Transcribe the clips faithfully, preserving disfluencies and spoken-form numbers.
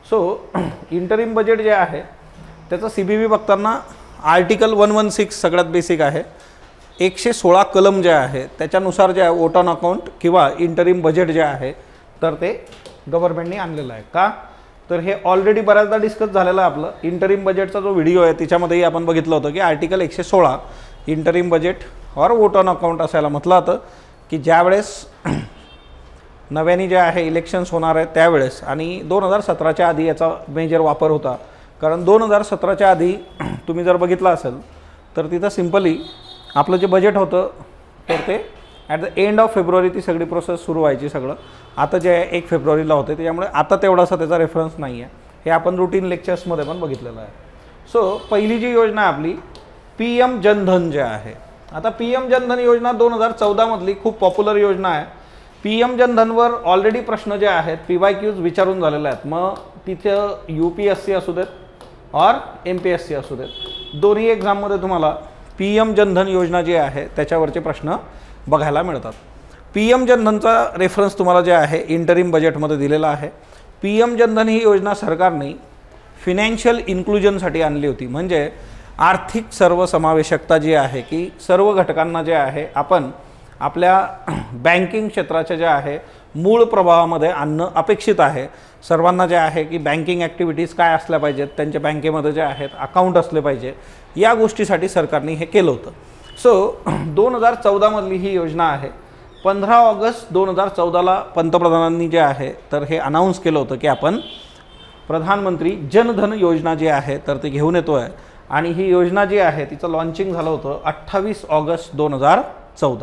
So interim budget जे आहे त्याचं सी बी बी बघताना आर्टिकल वन वन सिक्स सगळ्यात बेसिक आहे. एकशे सोळा कलम जे आहे त्याच्यानुसार जे आहे वोट ऑन अकाउंट किंवा इंटरिम बजेट जे आहे तर ते गव्हर्नमेंटने आणलेलं आहे. का तर हे ऑलरेडी बऱ्याचदा डिस्कस झालेलं आहे आपलं. इंटरिम बजेटचा जो व्हिडिओ आहे त्याच्यामध्येही आपण बघितलं होतं की आर्टिकल एकशे सोळा इंटरिम बजेट और वोट ऑन अकाउंट असायला म्हटलं होतं की ज्यावेळेस नव्याने जे आहे इलेक्शन्स होणार आहेत त्यावेळेस आणि दोन हजार सतराच्या आधी याचा मेजर वापर होता. कारण दोन हजार सतराच्या आधी तुम्ही जर बघितलं असेल तर तिथं सिम्पली आपलं जे बजेट होतं तर ते at the end of February ती सगळी प्रोसेस सुरू व्हायची सगळं. आता जे आहे एक फेब्रुवारीला होते त्याच्यामुळे आता तेवढासा त्याचा रेफरन्स नाही आहे. हे आपण रुटीन लेक्चर्समध्ये पण बघितलेलं आहे. सो पहिली जी योजना आपली पी एम जनधन जे आहे. आता पी एम जनधन योजना दोन हजार चौदामधली खूप पॉप्युलर योजना आहे. पी एम जनधनवर ऑलरेडी प्रश्न जे आहेत पी वाय क्यूज विचारून झालेले आहेत. मग तिथं यू पी एस सी असू देत और एम पी एस सी असू देत दोन्ही एक्झाममध्ये तुम्हाला पी एम जनधन योजना जी आहे त्याच्यावरचे प्रश्न बघायला मिळतात. पी एम जनधनचा रेफरन्स तुम्हाला जे आहे इंटरिम बजेटमध्ये दिलेला आहे. पी एम जनधन ही योजना सरकारने फिनॅन्शियल इन्क्लुजनसाठी आणली होती. म्हणजे आर्थिक सर्वसमावेशकता जी आहे की सर्व घटकांना जे आहे आपण आपल्या बँकिंग क्षेत्राच्या ज्या आहे मूळ प्रभावामध्ये आणणं अपेक्षित आहे. सर्वांना जे आहे की बँकिंग ॲक्टिव्हिटीज काय असल्या पाहिजेत, त्यांच्या बँकेमध्ये जे आहेत अकाउंट असले पाहिजे, या गोष्टीसाठी सरकारने हे केलं होतं. सो दोन हजार चौदामधली ही योजना आहे. पंधरा ऑगस्ट दोन हजार चौदाला पंतप्रधानांनी जे आहे तर हे अनाऊन्स केलं होतं की आपण प्रधानमंत्री जनधन योजना जी आहे तर ते घेऊन येतो आहे. आणि ही योजना जी आहे तिचं लॉन्चिंग झालं होतं अठ्ठावीस ऑगस्ट दोन हजार चौदा.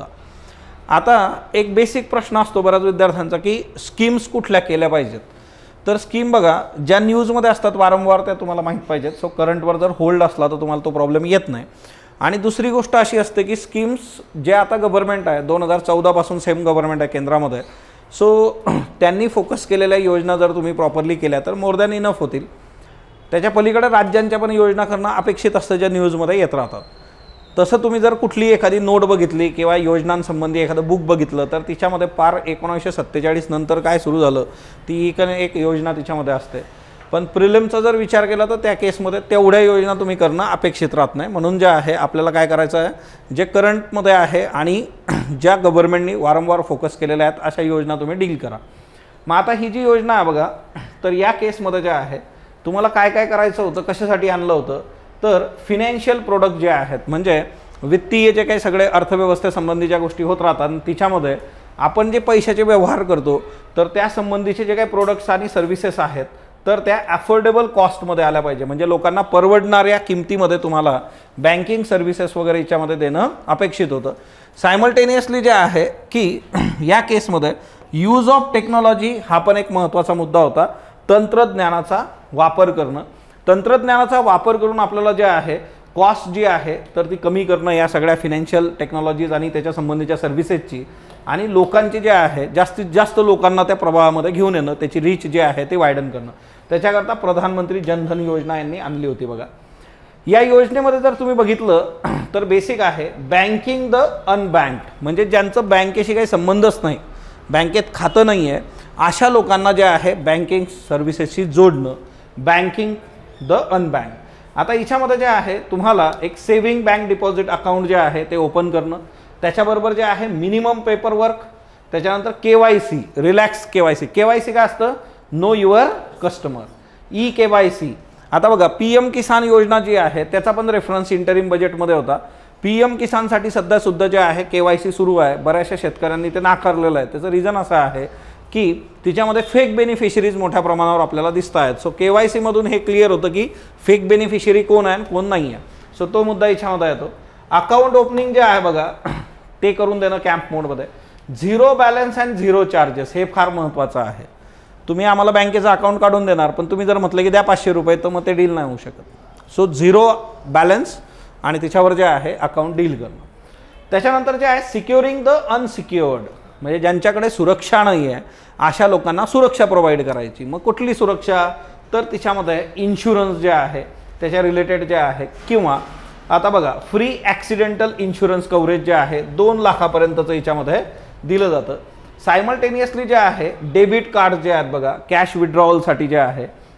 आता एक बेसिक प्रश्न असतो बऱ्याच विद्यार्थ्यांचा की स्कीम्स कुठल्या केल्या पाहिजेत. तर स्कीम बघा ज्या न्यूजमध्ये असतात वारंवार त्या तुम्हाला माहीत पाहिजेत. सो करंटवर जर होल्ड असला तर तुम्हाला तो प्रॉब्लेम येत नाही. आणि दुसरी गोष्ट अशी असते की स्कीम्स जे आता गव्हर्नमेंट आहे दोन हजार चौदापासून सेम गव्हर्नमेंट आहे केंद्रामध्ये. सो त्यांनी फोकस केलेल्या योजना जर तुम्ही प्रॉपरली केल्या तर मोर दॅन इनफ होतील. त्याच्या पलीकडे राज्यांच्या पण योजना करणं अपेक्षित असतं ज्या न्यूजमध्ये येत राहतात. तसं तुम्ही जर कुठली एखादी नोट बघितली किंवा योजनांसंबंधी एखादं बुक बघितलं तर तिच्यामध्ये पार एकोणीसशे सत्तेचाळीस नंतर काय सुरू झालं ती एक एक योजना तिच्यामध्ये असते. पण प्रिलिमचा जर विचार केला तर त्या केसमध्ये तेवढ्या योजना तुम्ही करणं अपेक्षित राहत नाही. म्हणून जे आहे आपल्याला काय करायचं आहे जे करंटमध्ये आहे आणि ज्या गव्हर्नमेंटनी वारंवार फोकस केलेल्या आहेत अशा योजना तुम्ही डील करा. मग आता ही जी योजना आहे बघा तर या केसमध्ये जे आहे तुम्हाला काय काय करायचं होतं, कशासाठी आणलं होतं तर फिनॅन्शियल प्रोडक्ट जे आहेत म्हणजे वित्तीय जे काही सगळे अर्थव्यवस्थेसंबंधी ज्या गोष्टी होत राहतात तिच्यामध्ये आपण जे पैशाचे व्यवहार करतो तर त्या संबंधीचे जे काही प्रोडक्ट्स आणि सर्व्हिसेस आहेत तर त्या अफोर्डेबल कॉस्टमध्ये आल्या पाहिजे. म्हणजे लोकांना परवडणाऱ्या किमतीमध्ये तुम्हाला बँकिंग सर्व्हिसेस वगैरे याच्यामध्ये देणं अपेक्षित होतं. सायमल्टेनियसली जे आहे की या केसमध्ये यूज ऑफ टेक्नॉलॉजी हा पण एक महत्त्वाचा मुद्दा होता. तंत्रज्ञानाचा वापर करणं, तंत्रज्ञानाचा वापर करून आपल्याला जे आहे कॉस्ट जी आहे तर ती कमी करणं या सगळ्या फिनॅन्शियल टेक्नॉलॉजीज आणि त्याच्या संबंधीच्या सर्व्हिसेसची आणि लोकांची जे आहे जास्तीत जास्त लोकांना त्या प्रभावामध्ये घेऊन येणं, त्याची रीच जे आहे ते वायडन करणं. त्याच्याकरता प्रधानमंत्री जनधन योजना यांनी आणली होती बघा. या योजनेमध्ये जर तुम्ही बघितलं तर बेसिक आहे बँकिंग द अनबँक्ड म्हणजे ज्यांचं बँकेशी काही संबंधच नाही, बँकेत खातं नाही आहे अशा लोकांना जे आहे बँकिंग सर्व्हिसेसशी जोडणं, बँकिंग द अनबँक. आता याच्यामध्ये जे आहे तुम्हाला एक सेव्हिंग बँक डिपॉझिट अकाउंट जे आहे ते ओपन करणं, त्याच्याबरोबर जे आहे मिनिमम पेपरवर्क, त्याच्यानंतर K Y C, relax K Y C. K Y C काय असतं know your customer, E K Y C. आता बघा पी एम किसान योजना जी आहे त्याचा पण रेफरन्स इंटरिम बजेटमध्ये होता. पी एम किसानसाठी सध्या सुद्धा जे आहे के वाय सी सुरू आहे. बऱ्याचशा शेतकऱ्यांनी ते नाकारलेलं आहे. त्याचं रिझन असं आहे की तिच्यामध्ये फेक बेनिफिशरीज मोठ्या प्रमाणावर आपल्याला दिसत आहेत. सो के वाय सीमधून हे क्लिअर होतं की फेक बेनिफिशरी कोण आहे कोण नाही आहे. सो तो मुद्दा याच्यामध्ये येतो. अकाउंट ओपनिंग जे आहे बघा ते करून देणं कॅम्प मोडमध्ये. Zero balance and zero charges हे फार महत्त्वाचं आहे. तुम्ही आम्हाला बँकेचं अकाउंट काढून देणार पण तुम्ही जर म्हटलं की द्या पाचशे रुपये तर मग ते डील नाही होऊ शकत. सो झिरो बॅलन्स आणि त्याच्यावर जे आहे अकाउंट डील करणं. त्याच्यानंतर जे आहे सिक्युरिंग द अनसिक्युअर्ड म्हणजे ज्यांच्याकडे सुरक्षा नाही आहे अशा लोकांना सुरक्षा प्रोव्हाइड करायची. मग कुठली सुरक्षा तर तिच्यामध्ये इन्शुरन्स जे आहे त्याच्या रिलेटेड जे आहे किंवा आता बघा फ्री ॲक्सिडेंटल इन्शुरन्स कव्हरेज जे आहे दोन लाखापर्यंतचं याच्यामध्ये दिलं जातं. सायमल्टेनियसली जे आहे डेबिट कार्ड जे आहेत बघा कॅश विड्रॉवलसाठी जे आहे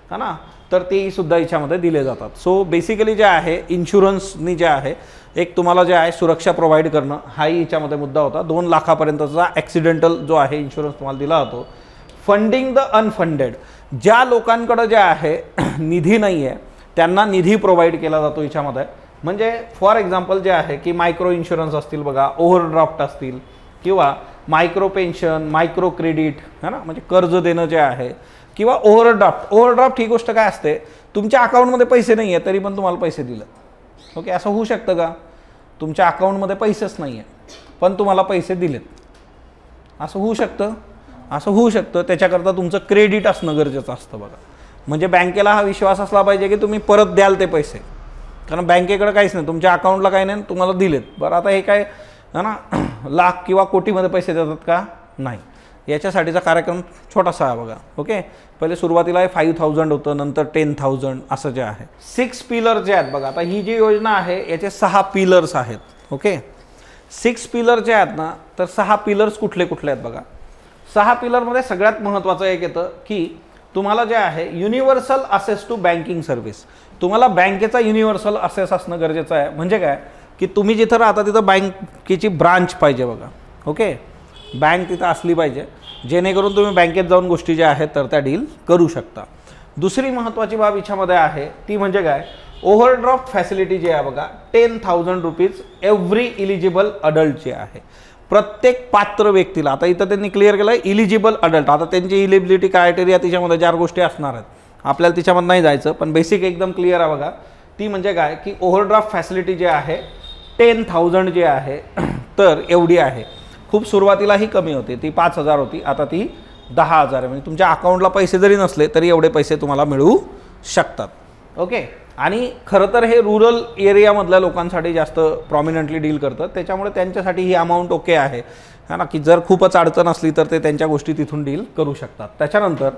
है ना, तर तेही सुद्धा याच्यामध्ये दिले जातात. सो बेसिकली जे आहे इन्शुरन्सनी जे आहे एक तुम्हाला जे आहे सुरक्षा प्रोव्हाइड करणं हाही याच्यामध्ये मुद्दा होता. दोन लाखापर्यंतचा ॲक्सिडेंटल जो आहे इन्शुरन्स तुम्हाला दिला जातो. फंडिंग द अनफंडेड, ज्या लोकांकडे जे आहे निधी नाही आहे त्यांना निधी प्रोव्हाइड केला जातो याच्यामध्ये. म्हणजे फॉर एक्झाम्पल जे आहे की मायक्रो इन्शुरन्स असतील बघा, ओव्हरड्राफ्ट असतील किंवा मायक्रो पेन्शन, मायक्रो क्रेडिट है ना, म्हणजे कर्ज देणं जे आहे किंवा ओव्हरड्राफ्ट. ओव्हरड्राफ्ट ही गोष्ट काय असते, तुमच्या अकाउंटमध्ये पैसे नाही आहे तरी पण तुम्हाला पैसे दिलं. ओके, असं होऊ शकतं का, तुमच्या अकाउंटमध्ये पैसेच नाही आहे पण तुम्हाला पैसे दिलेत, असं होऊ शकतं? असं होऊ शकतं. त्याच्याकरता तुमचं क्रेडिट असणं गरजेचं असतं बघा. म्हणजे बँकेला हा विश्वास असला पाहिजे की तुम्ही परत द्याल ते पैसे, कारण बँकेकडे काहीच नाही, तुमच्या अकाउंटला काही नाही, तुम्हाला दिलेत. बरं, आता हे काय है ना लाख किंवा कोटीमध्ये पैसे देतात का? नाही. याच्यासाठीचा कार्यक्रम छोटासा आहे बघा. ओके, पहिले सुरुवातीला हे फाईव्ह थाउजंड होतं, नंतर टेन थाउजंड असं जे आहे. सिक्स पिलर जे आहेत बघा, आता ही जी योजना आहे याचे सहा पिलर्स आहेत. ओके, सिक्स पिलर जे आहेत ना, तर सहा पिलर्स कुठले कुठले आहेत बघा. सहा पिलरमध्ये सगळ्यात महत्त्वाचं एक येतं की तुम्हाला जे आहे universal access to banking service. तुम्हाला बँकेचा युनिव्हर्सल असेस असणं गरजेचं आहे. म्हणजे काय की तुम्ही जिथं राहता तिथं बँकेची ब्रांच पाहिजे बघा. ओके, बँक तिथं असली पाहिजे जेणेकरून तुम्ही बँकेत जाऊन गोष्टी ज्या आहेत तर त्या डील करू शकता. दुसरी महत्त्वाची बाब याच्यामध्ये आहे ती म्हणजे काय, ओव्हरड्राफ्ट फॅसिलिटी जी आहे बघा, ten thousand rupees every eligible adult जे आहे, प्रत्येक पात्र व्यक्तीला. आता इथं त्यांनी क्लिअर केलं आहे इलिजिबल अडल्ट. आता त्यांची इलिजिबिलिटी क्रायटेरिया तिच्यामध्ये चार गोष्टी असणार आहेत, आपल्याला तिच्यामध्ये नाही जायचं, पण बेसिक एकदम क्लिअर आहे बघा. ती म्हणजे काय की ओव्हरड्राफ्ट फॅसिलिटी जी आहे टेन थाउजंड जे आहे तर एवढी आहे. खूप सुरुवातीला ही कमी होती, ती पाच हजार होती, आता ती दहा हजार आहे. म्हणजे तुमच्या अकाउंटला पैसे जरी नसले तरी एवढे पैसे तुम्हाला मिळू शकतात. ओके, आणि खरं तर हे रुरल एरियामधल्या लोकांसाठी जास्त प्रॉमिनंटली डील करतं, त्याच्यामुळे त्यांच्यासाठी ही अमाऊंट ओके आहे है ना, की जर खूपच अडचण असली तर ते त्यांच्या गोष्टी तिथून डील करू शकतात. त्याच्यानंतर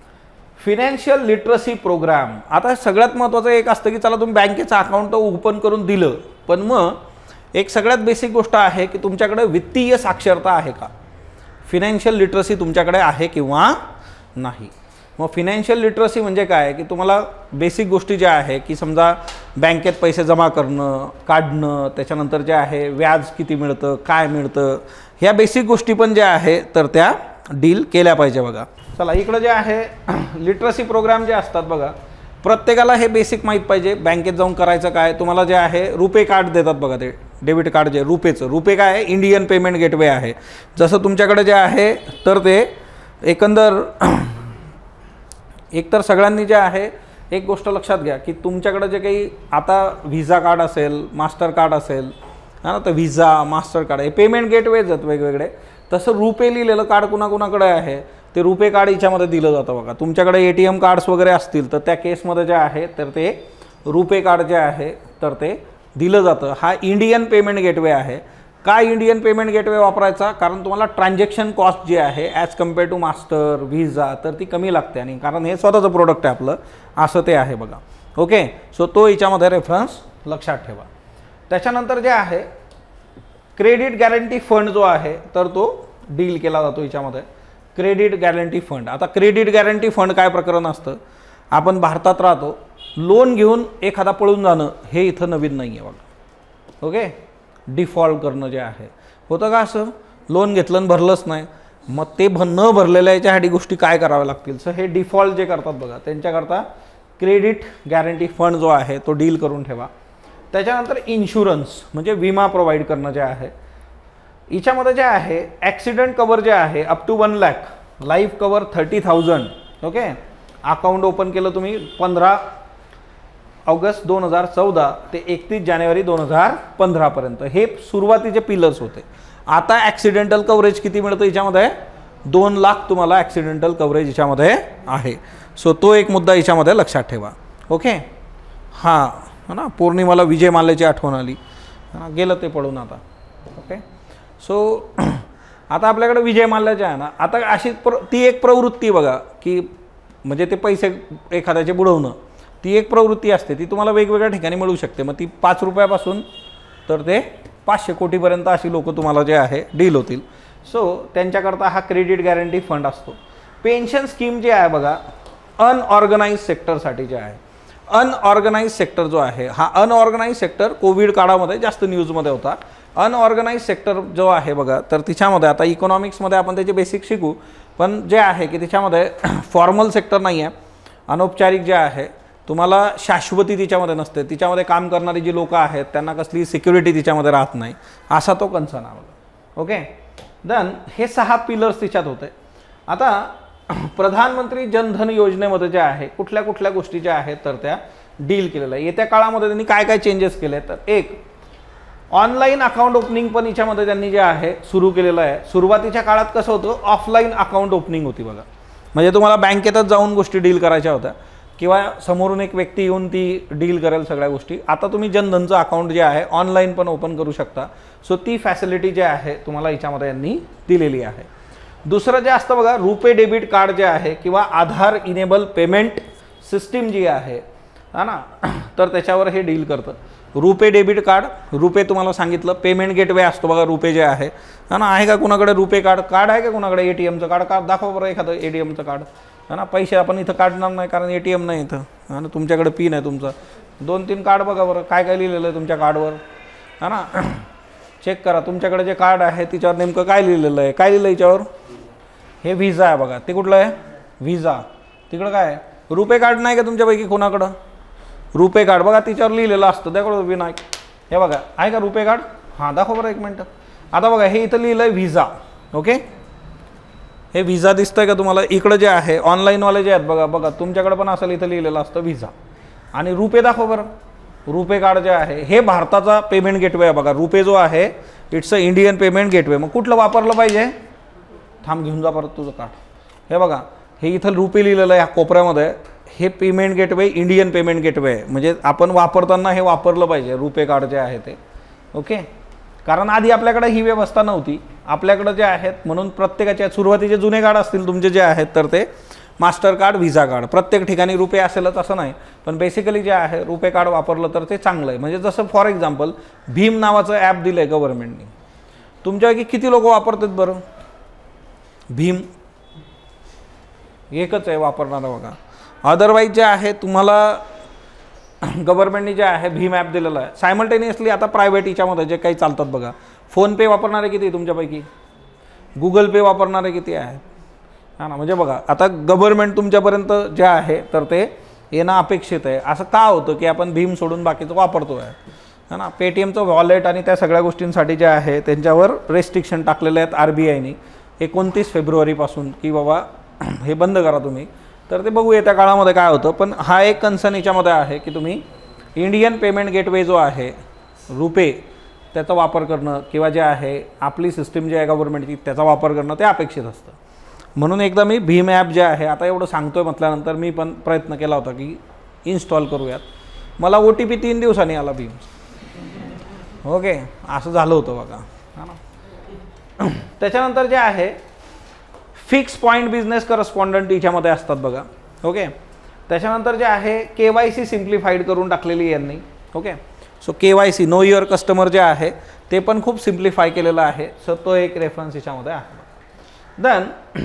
फिनॅन्शियल लिटरसी प्रोग्राम. आता सगळ्यात महत्त्वाचं एक असतं की चला तुम्ही बँकेचं अकाउंट ओपन करून दिलं, पण मग एक सगळ्यात बेसिक गोष्ट आहे की तुमच्याकडे वित्तीय साक्षरता आहे का, फिनॅन्शियल लिटरसी तुमच्याकडे आहे किंवा नाही. मग फिनॅन्शियल लिटरसी म्हणजे काय की तुम्हाला बेसिक गोष्टी ज्या आहे की समजा बँकेत पैसे जमा करणं, काढणं, त्याच्यानंतर जे आहे व्याज किती मिळतं, काय मिळतं, ह्या बेसिक गोष्टी पण ज्या आहे तर त्या डील केल्या पाहिजे बघा. चला इकडं जे आहे लिटरसी प्रोग्राम जे असतात बघा, प्रत्येकाला हे बेसिक माहीत पाहिजे बँकेत जाऊन करायचं काय. तुम्हाला जे आहे रुपे कार्ड देतात बघा, ते डेबिट कार्ड जे रुपेचं, रुपे काय आहे, इंडियन पेमेंट गेटवे आहे. जसं तुमच्याकडे जे आहे तर ते एकंदर एकतर सगळ्यांनी जे आहे एक गोष्ट लक्षात घ्या की तुमच्याकडे जे काही आता व्हिसा कार्ड असेल, मास्टर कार्ड असेल हां, तर व्हिसा मास्टर कार्ड हे पेमेंट गेटवेज आहेत वेगवेगळे. तसं रुपे लिहिलेलं कार्ड कुणाकुणाकडे आहे ते रुपे कार्ड याच्यामध्ये दिलं जातं बघा. तुमच्याकडे ए टी एम कार्ड्स वगैरे असतील तर त्या केसमध्ये जे आहे तर ते रुपे कार्ड जे आहे तर ते दिलं जातं. हा इंडियन पेमेंट गेटवे आहे. काय इंडियन पेमेंट गेटवे वापरायचा, कारण तुम्हाला ट्रान्झॅक्शन कॉस्ट जी आहे as compare to Master Visa तर ती कमी लागते, आणि कारण हे स्वतःचं प्रोडक्ट आहे आपलं, असं ते आहे बघा. ओके, सो तो याच्यामध्ये रेफरन्स लक्षात ठेवा. त्याच्यानंतर जे आहे क्रेडिट गॅरंटी फंड जो आहे तर तो डील केला जातो याच्यामध्ये. Credit guarantee fund. आता क्रेडिट गॅरंटी फंड काय प्रकरण असतं, आपण भारतात राहतो, लोन घेऊन एखादा पळून जाणं हे इथं नवीन नाही आहे बघा. ओके, डिफॉल्ट करणं जे आहे, होतं का असं, लोन घेतलं आणि भरलंच नाही, मग ते भ न भरलेल्या याच्यासाठी गोष्टी काय कराव्या लागतील. सो हे डिफॉल्ट जे करतात बघा त्यांच्याकरता क्रेडिट गॅरंटी फंड जो आहे तो डील करून ठेवा. त्याच्यानंतर इन्शुरन्स म्हणजे विमा प्रोव्हाइड करणं जे आहे, याच्यामध्ये जे आहे ॲक्सिडेंट कवर जे आहे up to one lakh, life cover thirty thousand. Okay, account open केलं तुम्ही पंधरा ऑगस्ट दोन हजार चौदा ते एकतीस जानेवारी दोन हजार पंधरापर्यंत, हे सुरुवातीचे पिलर्स होते. आता ॲक्सिडेंटल कव्हरेज किती मिळतं याच्यामध्ये, दोन लाख तुम्हाला ॲक्सिडेंटल कव्हरेज याच्यामध्ये आहे. सो तो एक मुद्दा याच्यामध्ये लक्षात ठेवा. ओके, हां है ना, पौर्णिमाला विजय माल्याची आठवण आली, गेलं ते पडून आता. ओके, सो आता आपल्याकडे विजय माल्याचे आहे ना, आता अशी प्र ती एक प्रवृत्ती बघा की म्हणजे ते पैसे एखाद्याचे बुडवणं, ती एक प्रवृत्ती असते, ती तुम्हाला वेगवेगळ्या ठिकाणी मिळू शकते. मग ती पाच रुपयापासून तर ते पाचशे कोटीपर्यंत अशी लोक तुम्हाला जे आहे डील होतील. सो त्यांच्याकरता हा क्रेडिट गॅरंटी फंड असतो. पेन्शन स्कीम जी आहे बघा, अनऑर्गनाइज सेक्टरसाठी जे आहे, अनऑर्गनाइज सेक्टर जो आहे, हा अनऑर्गनाइज सेक्टर कोविड काळामध्ये जास्त न्यूजमध्ये होता. अनऑर्गनाइज सेक्टर जो आहे बघा, तर तिच्यामध्ये आता इकॉनॉमिक्समध्ये आपण त्याचे बेसिक शिकू, पण जे आहे की तिच्यामध्ये फॉर्मल सेक्टर नाही आहे, अनौपचारिक जे आहे, तुम्हाला शाश्वती तिच्यामध्ये नसते, तिच्यामध्ये काम करणारी जी लोकं आहेत त्यांना कसली सिक्युरिटी तिच्यामध्ये राहत नाही, असा तो कन्सर्न आहे. ओके, देन हे सहा पिलर्स तिच्यात होते. आता प्रधानमंत्री जनधन योजनेमध्ये जे आहे कुठल्या कुठल्या गोष्टी ज्या आहेत तर त्या डील केलेल्या आहे. येत्या काळामध्ये त्यांनी काय काय चेंजेस केले, तर एक ऑनलाईन अकाउंट ओपनिंग पण याच्यामध्ये त्यांनी जे आहे सुरू केलेलं आहे. सुरुवातीच्या काळात कसं होतं, ऑफलाईन अकाउंट ओपनिंग होती बघा, म्हणजे तुम्हाला बँकेतच जाऊन गोष्टी डील करायच्या होत्या किंवा समोरून एक व्यक्ती येऊन ती डील करेल सगळ्या गोष्टी. आता तुम्ही जनधनचं अकाउंट जे आहे ऑनलाईन पण ओपन करू शकता. सो ती फॅसिलिटी जे आहे तुम्हाला याच्यामध्ये यांनी दिलेली आहे. दुसरं जे असतं बघा, रुपे डेबिट कार्ड जे आहे किंवा आधार इनेबल पेमेंट सिस्टीम जी आहे हा ना, तर त्याच्यावर हे डील करतं. रुपे डेबिट कार्ड, रुपे तुम्हाला सांगितलं पेमेंट गेटवे असतो बघा, रुपे जे आहे हा ना, आहे का कुणाकडे रुपे कार्ड? कार्ड आहे का कुणाकडे? ए टी एमचं कार्ड कार्ड दाखवा बरं एखादं ए टी एमचं कार्ड है ना. पैसे आपण इथं काढणार नाही कारण ए टी एम नाही इथं हा ना, तुमच्याकडे पिन आहे तुमचं. दोन तीन कार्ड बघा बरं, काय काय लिहिलेलं आहे तुमच्या कार्डवर हा ना, चेक करा तुमच्याकडे जे कार्ड आहे तिच्यावर नेमकं काय लिहिलेलं आहे. काय लिहिलं याच्यावर? हे व्हिसा आहे बघा. ते कुठलं आहे? व्हिसा. तिकडं काय आहे? रुपे कार्ड नाही का तुमच्यापैकी कोणाकडं? रुपे कार्ड बघा तिच्यावर लिहिलेलं असतं त्याकडं विनायक. हे बघा आहे का रुपे कार्ड? हां दाखव बरं एक मिनटं. आता बघा हे इथं लिहिलं आहे व्हिसा. ओके, हे व्हिसा दिसतंय का तुम्हाला? इकडं जे आहे ऑनलाईनवाले जे आहेत बघा बघा तुमच्याकडे पण असेल, इथं लिहिलेलं असतं व्हिसा. आणि रुपे दाखव बरं. रुपे कार्ड जे आहे हे भारताचा पेमेंट गेटवे आहे बघा. रुपे जो आहे it's a Indian payment gateway. मग कुठलं वापरलं पाहिजे? थांब घेऊन जा परत तुझं कार्ड. हे बघा हे इथं रुपे लिहिलेलं आहे ह्या कोपऱ्यामध्ये, हे payment gateway Indian payment gateway आहे. म्हणजे आपण वापरताना हे वापरलं पाहिजे रुपे कार्ड जे आहे ते. ओके, कारण आधी आपल्याकडे ही व्यवस्था नव्हती आपल्याकडे जे आहेत, म्हणून प्रत्येकाच्या सुरुवातीचे जुने कार्ड असतील तुमचे जे आहेत तर ते मास्टर कार्ड, व्हिसा कार्ड, प्रत्येक ठिकाणी रुपे असेलच असं नाही, पण बेसिकली जे आहे रुपे कार्ड वापरलं तर ते चांगलं आहे. म्हणजे जसं फॉर एक्झाम्पल भीम नावाचं ॲप दिलं आहे गव्हर्नमेंटने, तुमच्यापैकी किती लोक वापरतात बरं भीम? एकच आहे वापरणारा बघा. अदरवाईज जे आहे तुम्हाला गव्हर्नमेंटने जे आहे भीम ॲप दिलेलं आहे. सायमल्टेनियसली आता प्रायव्हेट याच्यामध्ये जे काही चालतात बघा, फोनपे वापरणारे किती तुमच्यापैकी? गुगल पे वापरणारे किती आहेत हा ना. म्हणजे बघा आता गव्हर्नमेंट तुमच्यापर्यंत जे आहे तर ते येणं अपेक्षित आहे. असं का होतं की आपण भीम सोडून बाकीचं वापरतो आहे है ना. पेटीएमचं वॉलेट आणि त्या सगळ्या गोष्टींसाठी जे आहे त्यांच्यावर रेस्ट्रिक्शन टाकलेले आहेत आर बी आयने एकोणतीस फेब्रुवारीपासून की बाबा हे बंद करा तुम्ही. तर ते बघू येत्या काळामध्ये काय होतं. पण हा एक कन्सर्न याच्यामध्ये आहे की तुम्ही इंडियन पेमेंट गेटवे जो आहे रुपे त्याचा वापर करणं किंवा जे आहे आपली सिस्टीम जी आहे गव्हर्नमेंटची त्याचा वापर करणं ते अपेक्षित असतं. म्हणून एकदा मी भीम ॲप जे आहे आता एवढं सांगतोय म्हटल्यानंतर मी पण प्रयत्न केला होता की इन्स्टॉल करूयात. मला ओ टी पी तीन दिवसांनी आला भीम. ओके, असं झालं होतं बघा हा ना. त्याच्यानंतर जे आहे फिक्स पॉईंट बिझनेस करस्पॉन्डंट याच्यामध्ये असतात बघा. ओके, त्याच्यानंतर जे आहे के वाय सी सिम्प्लिफाईड करून टाकलेली यांनी. Okay, so K Y C know your customer जे आहे ते पण खूप सिम्प्लिफाय केलेलं आहे. सो तो एक रेफरन्स याच्यामध्ये आहे. देन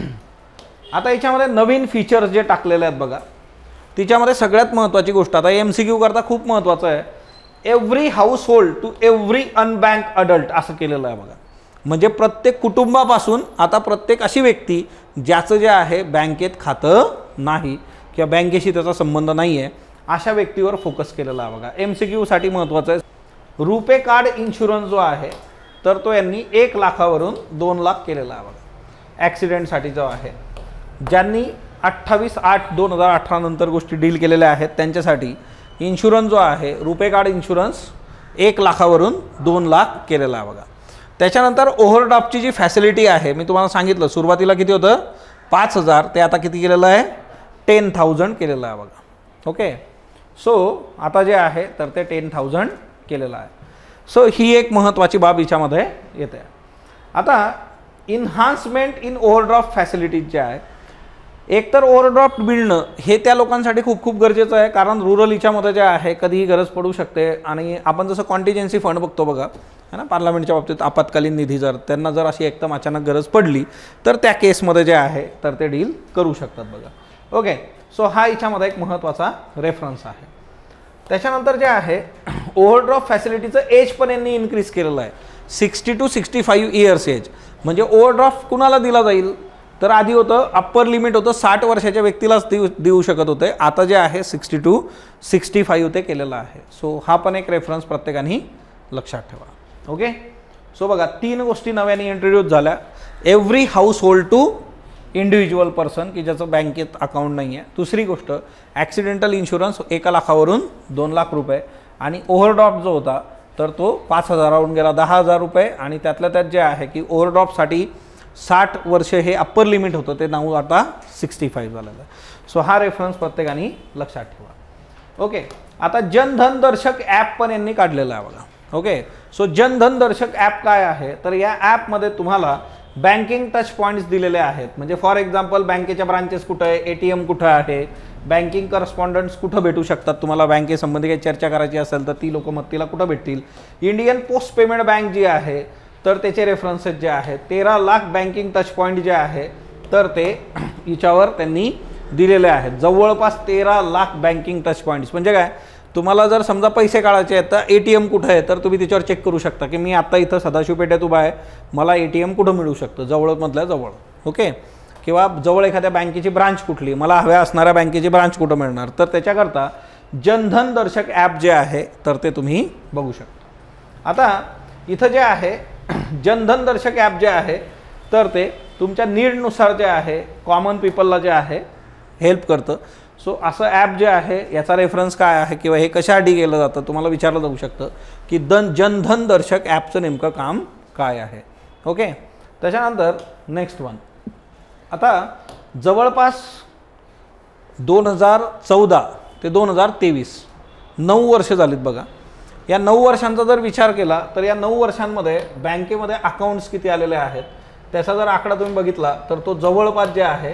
आता याच्यामध्ये नवीन फीचर्स जे टाकलेले आहेत बघा, तिच्यामध्ये सगळ्यात महत्त्वाची गोष्ट आता एम सी क्यू करता खूप महत्त्वाचं आहे, every household to every unbanked adult असं केलेलं आहे बघा. म्हणजे प्रत्येक कुटुंबापासून आता प्रत्येक अशी व्यक्ती ज्याचं जे आहे बँकेत खातं नाही किंवा बँकेशी त्याचा संबंध नाही आहे अशा व्यक्तीवर फोकस केलेला आहे बघा. एम सी क्यूसाठी महत्त्वाचं आहे. रुपे कार्ड इन्शुरन्स जो आहे तर तो यांनी एक लाखावरून दोन लाख केलेला आहे बघा. ॲक्सिडेंटसाठी जो आहे ज्यांनी अठ्ठावीस आठ दोन हजार अठरा नंतर गोष्टी डील केलेल्या आहेत त्यांच्यासाठी इन्शुरन्स जो आहे रुपे कार्ड इन्शुरन्स एक लाखावरून दोन लाख केलेला आहे बघा. त्याच्यानंतर ओव्हरड्राफ्टची जी फॅसिलिटी आहे मी तुम्हाला सांगितलं सुरुवातीला किती होतं पाच हजार ते आता किती केलेलं आहे टेन थाउजंड केलेलं आहे बघा. ओके, सो आता जे आहे तर ते टेन थाउजंड केलेलं आहे. सो ही एक महत्त्वाची बाब याच्यामध्ये येते. आता इन्हान्समेंट इन ओव्हरड्राफ्ट फॅसिलिटीज जे आहे, एकतर ओव्हरड्राफ्ट मिळणं हे त्या लोकांसाठी खूप खूप गरजेचं आहे कारण रुरल याच्यामध्ये जे आहे कधीही गरज पडू शकते. आणि आपण जसं कॉन्टिजेन्सी फंड बघतो बघा है ना पार्लमेंटच्या बाबतीत आपत्कालीन निधी जर त्यांना जर अशी एकदम अचानक गरज पडली तर त्या केसमध्ये जे आहे तर ते डील करू शकतात बघा. ओके, सो हा याच्यामध्ये एक महत्त्वाचा रेफरन्स आहे. त्याच्यानंतर जे आहे ओव्हरड्राफ्ट फॅसिलिटीचं एज पण यांनी इन्क्रीज केलेलं आहे, sixty two sixty five years age. म्हणजे ओव्हरड्राफ्ट कुणाला दिला जाईल तर आधी होतं अप्पर लिमिट होतं साठ वर्षाच्या व्यक्तीलाच देऊ देऊ शकत होते, आता जे आहे सिक्स्टी टू सिक्स्टी फाईव्ह ते केलेलं आहे. सो हा पण एक रेफरन्स प्रत्येकाने लक्षात ठेवा. ओके, सो बघा तीन गोष्टी नव्याने इंट्रोड्यूस झाल्या. Every household to individual person की ज्याचं बँकेत अकाउंट नाही आहे. दुसरी गोष्ट ॲक्सिडेंटल इन्शुरन्स एका लाखावरून दोन लाख रुपये आणि ओव्हरड्राफ्ट जो होता तर तो पाच हजारावरून गेला दहा हजार रुपये. आणि त्यातल्या त्यात जे आहे की ओव्हरड्राफ्टसाठी साठ वर्ष हे अप्पर लिमिट होतं ते नाव आता सिक्स्टी फाईव्ह झालेलं आहे. सो हा रेफरन्स प्रत्येकाने लक्षात ठेवा. ओके, आता जनधन दर्शक ॲप पण यांनी काढलेलं आहे बघा. ओके, सो जनधन दर्शक ॲप काय आहे तर या ॲपमध्ये तुम्हाला बँकिंग टच पॉईंट्स दिलेले आहेत. म्हणजे फॉर एक्झाम्पल बँकेच्या ब्रांचेस कुठं आहे, ए टी एम कुठं आहे, बँकिंग करस्पॉन्डंट्स कुठं भेटू शकतात, तुम्हाला बँकेसंबंधी काही चर्चा करायची असेल तर ती लोकं मग तिला कुठं भेटतील. इंडियन पोस्ट पेमेंट बँक जी आहे तर त्याचे रेफरन्सेस जे आहेत तेरा लाख बँकिंग टच पॉईंट जे आहे तर ते याच्यावर त्यांनी दिलेले आहेत. जवळपास तेरा लाख बँकिंग टच पॉईंट्स. म्हणजे काय, तुम्हाला जर समजा पैसे काढायचे आहेत तर ए टी एम कुठं आहे तर तुम्ही त्याच्यावर चेक करू शकता की मी आत्ता इथं सदाशिव पेठेत उभा आहे, मला ए टी एम कुठं मिळू शकतं, जवळमधल्या जवळ. ओके, किंवा जवळ एखाद्या बँकेची ब्रांच कुठली, मला हव्या असणाऱ्या बँकेची ब्रांच कुठं मिळणार, तर त्याच्याकरता जनधन दर्शक ॲप जे आहे तर ते तुम्ही बघू शकता. आता इथं जे आहे जनधन दर्शक ॲप जे आहे तर ते तुमच्या नीडनुसार जे आहे कॉमन पीपलला जे आहे हेल्प करतं. सो असं ॲप जे आहे याचा रेफरन्स काय आहे किंवा हे कशासाठी केलं जातं तुम्हाला विचारलं जाऊ शकतं की दन जनधन दर्शक ॲपचं नेमकं काम काय आहे. ओके, त्याच्यानंतर नेक्स्ट वन. आता जवळपास दोन हजार चौदा ते दोन हजार तेवीस नऊ वर्ष झालीत बघा. या नऊ वर्षांचा जर विचार केला तर या नऊ वर्षांमध्ये बँकेमध्ये अकाउंट्स किती आलेले आहेत त्याचा जर आकडा तुम्ही बघितला तर तो जवळपास जे आहे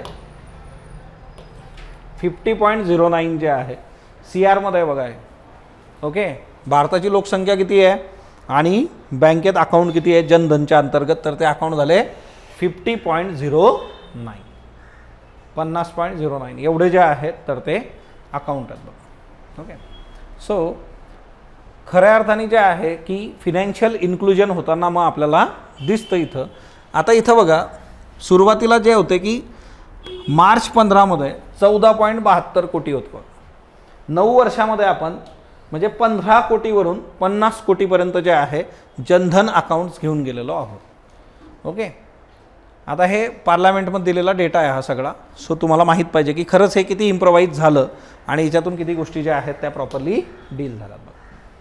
फिफ्टी पॉईंट झिरो नाईन जे आहे सी आरमध्ये बघा आहे. ओके, भारताची लोकसंख्या किती आहे आणि बँकेत अकाउंट किती आहे जनधनच्या अंतर्गत तर ते अकाउंट झाले फिफ्टी पॉईंट झिरो नाईन पन्नास पॉईंट झिरो नाईन एवढे जे आहेत तर ते अकाउंट आहेत बघा. ओके, सो खऱ्या अर्थाने जे आहे की फिनान्शियल इन्क्लुजन होताना मग आपल्याला दिसतं इथं. आता इथं बघा सुरुवातीला जे होते की मार्च पंधरामध्ये चौदा पॉईंट बहात्तर कोटी होतं. नऊ वर्षामध्ये आपण म्हणजे पंधरा कोटीवरून पन्नास कोटीपर्यंत जे आहे जनधन अकाउंट्स घेऊन गेलेलो आहोत. ओके, आता हे पार्लमेंटमध्ये दिलेला डेटा आहे हा सगळा. सो तुम्हाला माहीत पाहिजे की खरंच हे किती इम्प्रोवाईज झालं आणि याच्यातून किती गोष्टी ज्या आहेत त्या प्रॉपरली डील झाल्यात बघा.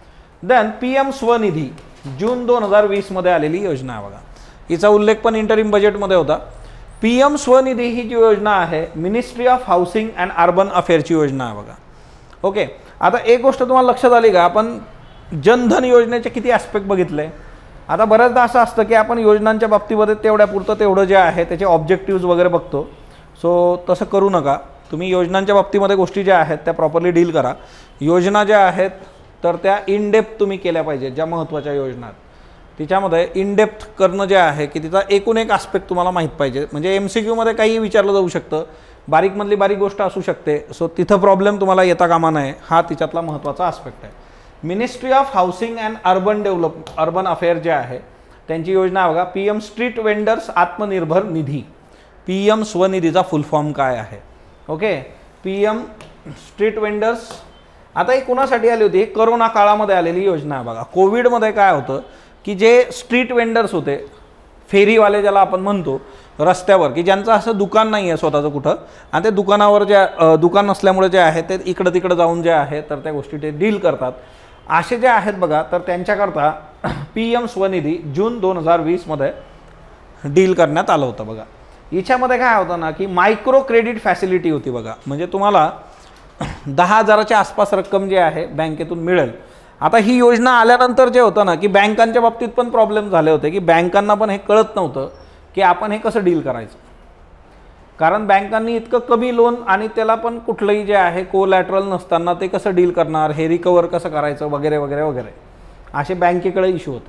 देन पी एम स्वनिधी जून दोन हजार वीसमध्ये आलेली योजना आहे बघा. हिचा उल्लेख पण इंटरिम बजेटमध्ये होता. पी एम स्वनिधी ही जी योजना आहे ministry of housing and urban अफेअरची योजना आहे बघा. ओके, आता एक गोष्ट तुम्हाला लक्षात आली का, आपण जनधन योजनेचे किती ॲस्पेक्ट बघितले. आता बऱ्याचदा असं असतं की आपण योजनांच्या बाबतीमध्ये तेवढ्यापुरतं तेवढं जे आहे त्याचे ऑब्जेक्टिव्ज वगैरे बघतो. सो तसं करू नका. तुम्ही योजनांच्या बाबतीमध्ये गोष्टी ज्या आहेत त्या प्रॉपरली डील करा. योजना ज्या आहेत तर त्या इन डेप्थ तुम्ही केल्या पाहिजेत. ज्या महत्त्वाच्या योजना तिच्यामध्ये इन डेप्थ करणं जे आहे की तिचा एकूण एक आस्पेक्ट तुम्हाला माहीत पाहिजे. म्हणजे एम सी क्यूमध्ये काही विचारलं जाऊ शकतं, बारीकमधली बारीक गोष्ट असू शकते. सो तिथं प्रॉब्लेम तुम्हाला येता कामा नये, हा तिच्यातला महत्त्वाचा आस्पेक्ट आहे. Ministry of housing and urban develop urban affair जे आहे त्यांची योजना बघा P M street vendors Atmanirbhar Nidhi. P M स्वनिधीचा फुल फॉर्म काय आहे. Okay, P M street vendors. आता ही कोणासाठी आली होती, करोना काळामध्ये आलेली योजना आहे बघा. कोविडमध्ये काय होतं की जे स्ट्रीट वेंडर्स होते, फेरीवाले ज्याला आपण म्हणतो रस्त्यावर, की ज्यांचं असं दुकान नाही आहे स्वतःचं कुठं आणि ते दुकानावर ज्या दुकान नसल्यामुळे जे आहे ते इकडं तिकडं जाऊन जे आहे तर त्या गोष्टी ते डील करतात. असे जे आहेत बघा तर त्यांच्याकरता पी एम स्वनिधी जून दोन हजार वीसमध्ये डील करण्यात आलं होतं बघा. याच्यामध्ये काय होतं ना की मायक्रो क्रेडिट फॅसिलिटी होती बघा. म्हणजे तुम्हाला दहा हजाराच्या आसपास रक्कम जी आहे बँकेतून मिळेल. आता ही योजना आल्यानंतर जे होतं ना की बँकांच्या बाबतीत पण प्रॉब्लेम झाले होते की बँकांना पण हे कळत नव्हतं की आपण हे कसं डील करायचं. कारण बँकांनी इतकं कमी लोन आणि त्याला पण कुठलंही जे आहे कोलॅटरल नसताना ते कसं डील करणार, हे रिकवर कसं करायचं वगैरे वगैरे वगैरे असे बँकेकडे इश्यू होते.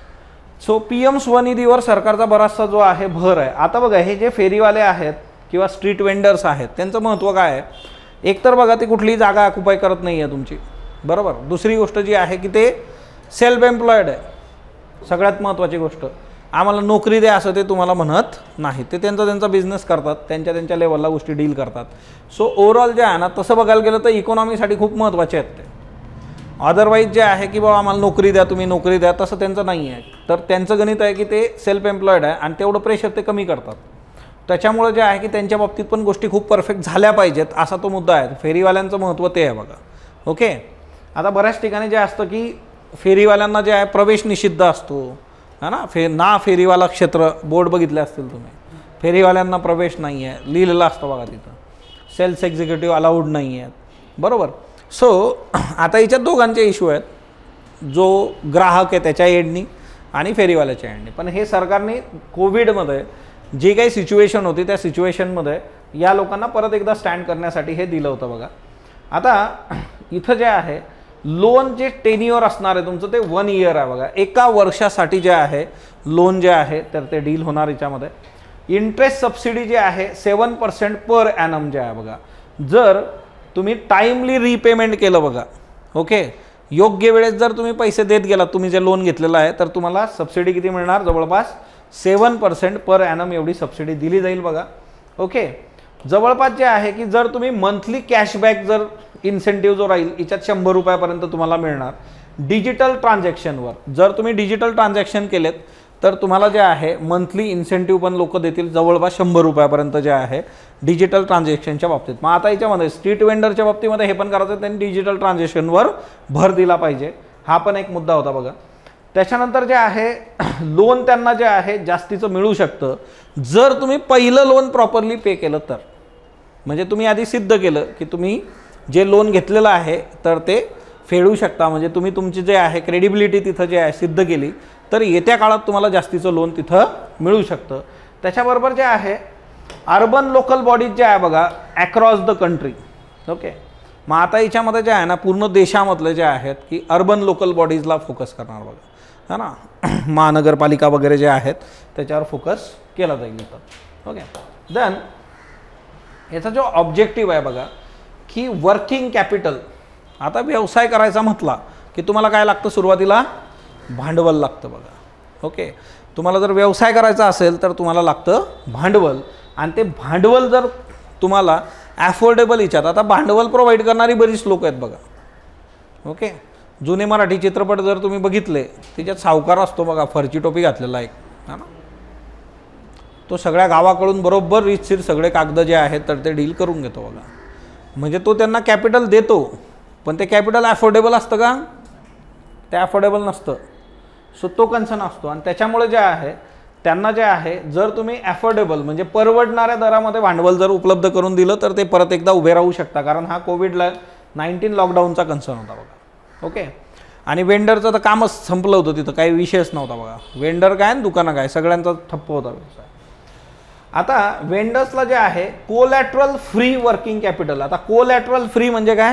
सो पी एम स्वनिधीवर सरकारचा बराचसा जो आहे भर आहे. आता बघा हे जे फेरीवाले आहेत किंवा स्ट्रीट वेंडर्स आहेत त्यांचं महत्त्व काय आहे एकतर बघा ती कुठलीही जागा ऑक्युपाय करत नाही आहे तुमची, बरोबर. दुसरी गोष्ट जी आहे की ते सेल्फ एम्प्लॉयड आहे. सगळ्यात महत्त्वाची गोष्ट, आम्हाला नोकरी द्या असं ते तुम्हाला म्हणत नाही. ते त्यांचा त्यांचा बिझनेस करतात, त्यांच्या त्यांच्या लेवलला गोष्टी डील करतात. सो ओव्हरऑल जे आहे ना तसं बघायला गेलं तर इकॉनॉमीसाठी खूप महत्त्वाचे आहेत ते. अदरवाईज जे आहे की बाबा आम्हाला नोकरी द्या, तुम्ही नोकरी द्या, तसं त्यांचं नाही आहे. तर त्यांचं गणित आहे की ते सेल्फ एम्प्लॉयड आहे आणि तेवढं प्रेशर ते कमी करतात. त्याच्यामुळे जे आहे की त्यांच्या बाबतीत पण गोष्टी खूप परफेक्ट झाल्या पाहिजेत, असा तो मुद्दा आहे. फेरीवाल्यांचं महत्त्व ते आहे बघा. ओके. आता बऱ्याच ठिकाणी जे असतं की फेरीवाल्यांना जे आहे प्रवेश निषिद्ध असतो, है ना. फे ना फेरीवाला क्षेत्र बोर्ड बघितले असतील तुम्ही, फेरीवाल्यांना प्रवेश नाही आहे लिहिलेलं असतं बघा तिथं. सेल्स एक्झिक्युटिव्ह अलाउड नाही आहेत, बरोबर. सो आता याच्यात दोघांचे इश्यू आहेत, जो ग्राहक आहे त्याच्या एंडनी आणि फेरीवाल्याच्या एंडनी. पण हे सरकारने कोविडमध्ये जी काही सिच्युएशन होती त्या सिच्युएशनमध्ये या लोकांना परत एकदा स्टँड करण्यासाठी हे दिलं होतं बघा. आता इथं जे आहे लोन जे टेन्युअर असणार आहे तुमचं ते वन इयर आहे बघा. एका वर्षासाठी जे आहे लोन जे आहे तर ते डील होणार. याच्यामध्ये इंटरेस्ट सबसिडी जे आहे सेवन पर्सेंट पर ॲनम जे आहे बघा. जर तुम्ही टाईमली रिपेमेंट केलं बघा, ओके, योग्य वेळेस जर तुम्ही पैसे देत गेलात, तुम्ही जे लोन घेतलेलं आहे, तर तुम्हाला सबसिडी किती मिळणार, जवळपास सेवन पर्सेंट पर ॲनम एवढी सबसिडी दिली जाईल बघा. ओके. जवळपास जे आहे की जर तुम्ही मंथली कॅशबॅक जर इन्सेंटिव्ह जो राहील याच्यात शंभर रुपयापर्यंत तुम्हाला मिळणार डिजिटल ट्रान्झॅक्शनवर. जर तुम्ही डिजिटल ट्रान्झॅक्शन केलेत तर तुम्हाला जे आहे मंथली इन्सेंटिव्ह पण लोक देतील जवळपास शंभर रुपयापर्यंत जे आहे डिजिटल ट्रान्झॅक्शनच्या बाबतीत. मग आता याच्यामध्ये स्ट्रीट वेंडरच्या बाबतीमध्ये हे पण करायचं, त्यांनी डिजिटल ट्रान्झॅक्शनवर भर दिला पाहिजे. हा पण एक मुद्दा होता बघा. त्याच्यानंतर जे आहे लोन त्यांना जे आहे जास्तीचं मिळू शकतं जर तुम्ही पहिलं लोन प्रॉपरली पे केलं तर. म्हणजे तुम्ही आधी सिद्ध केलं की तुम्ही जे लोन घेतलेलं आहे तर ते फेडू शकता, म्हणजे तुम्ही तुमची जे आहे क्रेडिबिलिटी तिथं जे आहे सिद्ध केली तर येत्या काळात तुम्हाला जास्तीचं लोन तिथं मिळू शकतं. त्याच्याबरोबर जे आहे अर्बन लोकल बॉडीज जे आहे बघा ॲक्रॉस द कंट्री. ओके. मग आता याच्यामध्ये जे आहे ना पूर्ण देशामधले जे आहेत की अर्बन लोकल बॉडीजला फोकस करणार बघा, है ना. महानगरपालिका वगैरे जे आहेत त्याच्यावर फोकस केला जाईल इथं. ओके. देन याचा जो ऑब्जेक्टिव्ह आहे बघा की वर्किंग कॅपिटल. आता व्यवसाय करायचा म्हटला की तुम्हाला काय लागतं, सुरुवातीला भांडवल लागतं बघा. ओके. तुम्हाला जर व्यवसाय करायचा असेल तर तुम्हाला लागतं भांडवल, आणि ते भांडवल जर तुम्हाला ॲफोर्डेबल याच्यात, आता भांडवल प्रोव्हाइड करणारी बरीच लोक आहेत बघा. ओके. जुने मराठी चित्रपट जर तुम्ही बघितले त्याच्यात सावकार असतो बघा, फरची टोपी घातलेला एक, है ना. तो सगळ्या गावाकडून बरोबर रीतशीर सगळे कागद जे आहेत तर ते डील करून घेतो बघा. म्हणजे तो त्यांना कॅपिटल देतो, पण ते कॅपिटल ॲफोर्डेबल असतं का, ते ॲफोर्डेबल नसतं. सो तो कन्सर्न असतो, आणि त्याच्यामुळे जे आहे त्यांना जे आहे जर तुम्ही ॲफोर्डेबल म्हणजे परवडणाऱ्या दरामध्ये भांडवल जर उपलब्ध करून दिलं तर ते परत एकदा उभे राहू शकता. कारण हा कोविडला नाईन्टीन लॉकडाऊनचा कन्सर्न होता बघा. ओके. आणि वेंडरचं तर कामच संपलं होतं, तिथं काही विषयच नव्हता बघा. वेंडर काय आणि दुकानं काय सगळ्यांचा ठप्प होता व्यवसाय. आता वेंडर्सला जे आहे कोलॅटरल फ्री वर्किंग कॅपिटल. आता कोलॅटरल फ्री म्हणजे काय,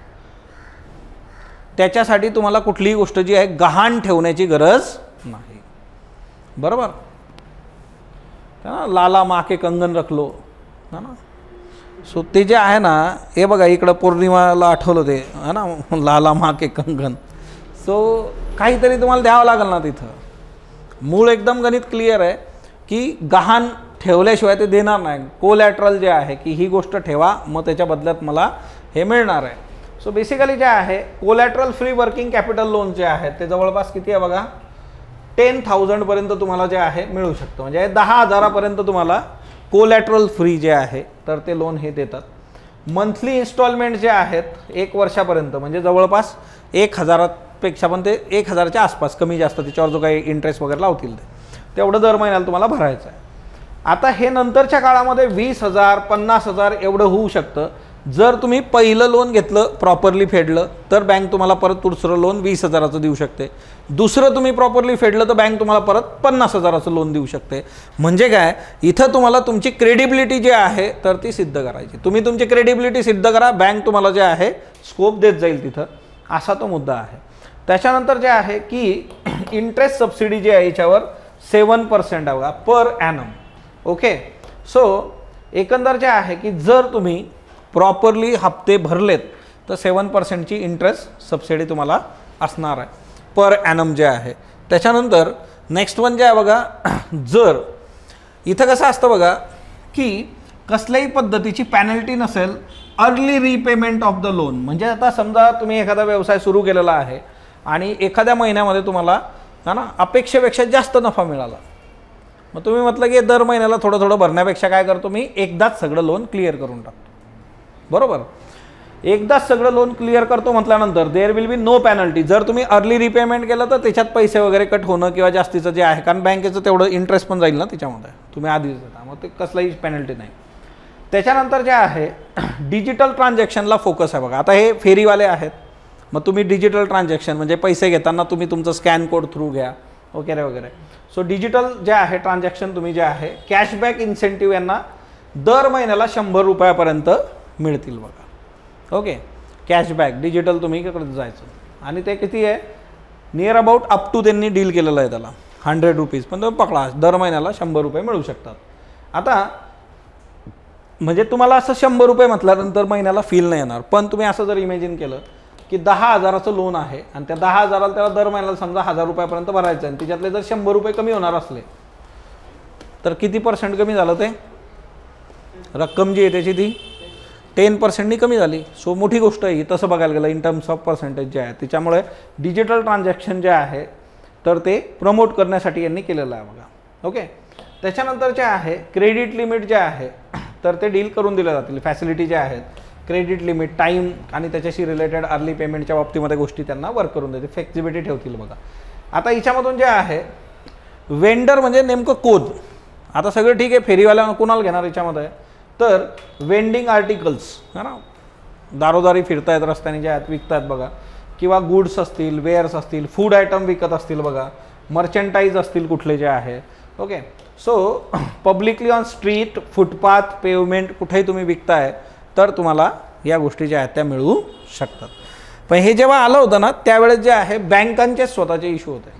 त्याच्यासाठी तुम्हाला कुठलीही गोष्ट जी आहे गहाण ठेवण्याची गरज नाही, बरोबर. लाला माके कंगन रखलो, है ना. सो ते जे आहे ना हे बघा इकडं पौर्णिमाला आठवलं ते, है ना, लाला माके कंगन. सो काहीतरी तुम्हाला द्यावं लागेल ना तिथं. मूळ एकदम गणित क्लिअर आहे की गहाण ठेवल्याशिवाय ते देणार नाही. कोलॅटरल जे आहे की ही गोष्ट ठेवा मग त्याच्या बदल्यात मला हे मिळणार आहे. सो बेसिकली जे आहे collateral free working capital loan जे आहे ते जवळपास किती आहे बघा, टेन थाउजंडपर्यंत तुम्हाला जे आहे मिळू शकतं. म्हणजे दहा हजारापर्यंत तुम्हाला कोलॅटरल फ्री जे आहे तर ते लोन हे देतात. मंथली इन्स्टॉलमेंट जे आहेत एक वर्षापर्यंत, म्हणजे जवळपास एक हजारापेक्षा पण ते एक हजाराच्या आसपास कमी जास्त त्याच्यावर जो काही इंटरेस्ट वगैरे लावतील ते तेवढं दर महिन्याला तुम्हाला भरायचं आहे. आता हे नंतरच्या काळामध्ये वीस हजार पन्नास हजार एवढं होऊ शकतं. जर तुम्ही पहिलं लोन घेतलं प्रॉपरली फेडलं तर बँक तुम्हाला परत दुसरं लोन वीस हजाराचं देऊ शकते. दुसरं तुम्ही प्रॉपरली फेडलं तर बँक तुम्हाला परत पन्नास हजाराचं लोन देऊ शकते. म्हणजे काय, इथं तुम्हाला तुमची क्रेडिबिलिटी जी आहे तर ती सिद्ध करायची. तुम्ही तुमची क्रेडिबिलिटी सिद्ध करा, बँक तुम्हाला जे आहे स्कोप देत जाईल तिथं, असा तो मुद्दा आहे. त्याच्यानंतर जे आहे की इंटरेस्ट सबसिडी जी आहे याच्यावर सेवन पर्सेंट आहे बघा पर ॲनम. ओके. सो एकंदर जे आहे की जर तुम्ही प्रॉपरली हप्ते भरलेत तर सेवन पर्सेंटची इंटरेस्ट सबसिडी तुम्हाला असणार आहे पर ॲनम जे आहे. त्याच्यानंतर नेक्स्ट वन जे आहे बघा, जर इथं कसं असतं बघा की कसल्याही पद्धतीची पॅनल्टी नसेल early repayment of the loan. म्हणजे आता समजा तुम्ही एखादा व्यवसाय सुरू केलेला आहे आणि एखाद्या महिन्यामध्ये तुम्हाला है ना अपेक्षेपेक्षा जास्त नफा मिळाला, मग तुम्ही म्हटलं की दर महिन्याला थोडं थोडं भरण्यापेक्षा काय करतो मी एकदाच सगळं लोन क्लिअर करून टाकतो. बरोबर, एकदाच सगळं लोन क्लिअर करतो म्हटल्यानंतर there will be no penalty. जर तुम्ही अर्ली रिपेमेंट केलं तर त्याच्यात पैसे वगैरे कट होणं किंवा जास्तीचं जे आहे, कारण बँकेचं तेवढं इंटरेस्ट पण जाईल ना त्याच्यामध्ये, तुम्ही आधीच देता, मग ते कसलाही पॅनल्टी नाही. त्याच्यानंतर जे आहे डिजिटल ट्रान्झॅक्शनला फोकस आहे बघा. आता हे फेरीवाले आहेत, मग तुम्ही डिजिटल ट्रान्झॅक्शन म्हणजे पैसे घेताना तुम्ही तुमचं स्कॅन कोड थ्रू घ्या वगैरे वगैरे. सो डिजिटल जे आहे ट्रान्झॅक्शन तुम्ही जे आहे कॅशबॅक इन्सेंटिव्ह यांना दर महिन्याला शंभर रुपयापर्यंत मिळतील बघा. ओके, कॅशबॅक डिजिटल तुम्ही इकडे जायचं आणि ते किती आहे नियर अबाउट अप टू त्यांनी डील केलेलं आहे त्याला हंड्रेड रुपीज, पण तुम्ही पकडा दर महिन्याला शंभर रुपये मिळू शकतात. आता म्हणजे तुम्हाला असं शंभर रुपये म्हटल्यानंतर महिन्याला फील नाही येणार, पण तुम्ही असं जर इमॅजिन केलं की दहा हजाराचं लोन आहे आणि त्या दहा हजाराला त्याला दर महिन्याला समजा हजार रुपयापर्यंत भरायचं आणि त्याच्यातले जर शंभर रुपये कमी होणार असले तर किती पर्सेंट कमी झालं, ते रक्कम जी आहे त्याची ती टेन पर्सेंटनी कमी झाली. सो मोठी गोष्ट आहे ही तसं बघायला गेलं इन टर्म्स ऑफ पर्सेंटेज जे आहे. त्याच्यामुळे डिजिटल ट्रान्झॅक्शन जे आहे तर ते प्रमोट करण्यासाठी यांनी केलेलं आहे बघा. ओके, त्याच्यानंतर जे आहे क्रेडिट लिमिट जे आहे तर ते डील करून दिले जातील. फॅसिलिटी जे आहेत क्रेडिट लिमिट, टाईम आणि त्याच्याशी रिलेटेड अर्ली पेमेंटच्या बाबतीमध्ये गोष्टी त्यांना वर्क करून देते, फ्लेक्झिबिलिटी ठेवतील बघा. आता हिच्यामधून जे आहे वेंडर म्हणजे नेमकं कोण. आता सगळं ठीक आहे, फेरीवाल्या कुणाला घेणार याच्यामध्ये, तर वेंडिंग आर्टिकल्स है ना, दारोदारी फिरतायत रस्त्याने जे आहेत विकतायत बघा, किंवा गुड्स असतील, वेअर्स असतील, फूड आयटम विकत असतील बघा, मर्चंटाईज असतील कुठले जे आहे. Okay, so publicly on street, footpath, pavement कुठेही तुम्ही विकताय तर तुम्हाला या गोष्टी ज्या आहेत त्या मिळू शकतात. पण हे जेव्हा आलं होतं ना त्यावेळेस जे आहे बँकांचे स्वतःचे इश्यू होते.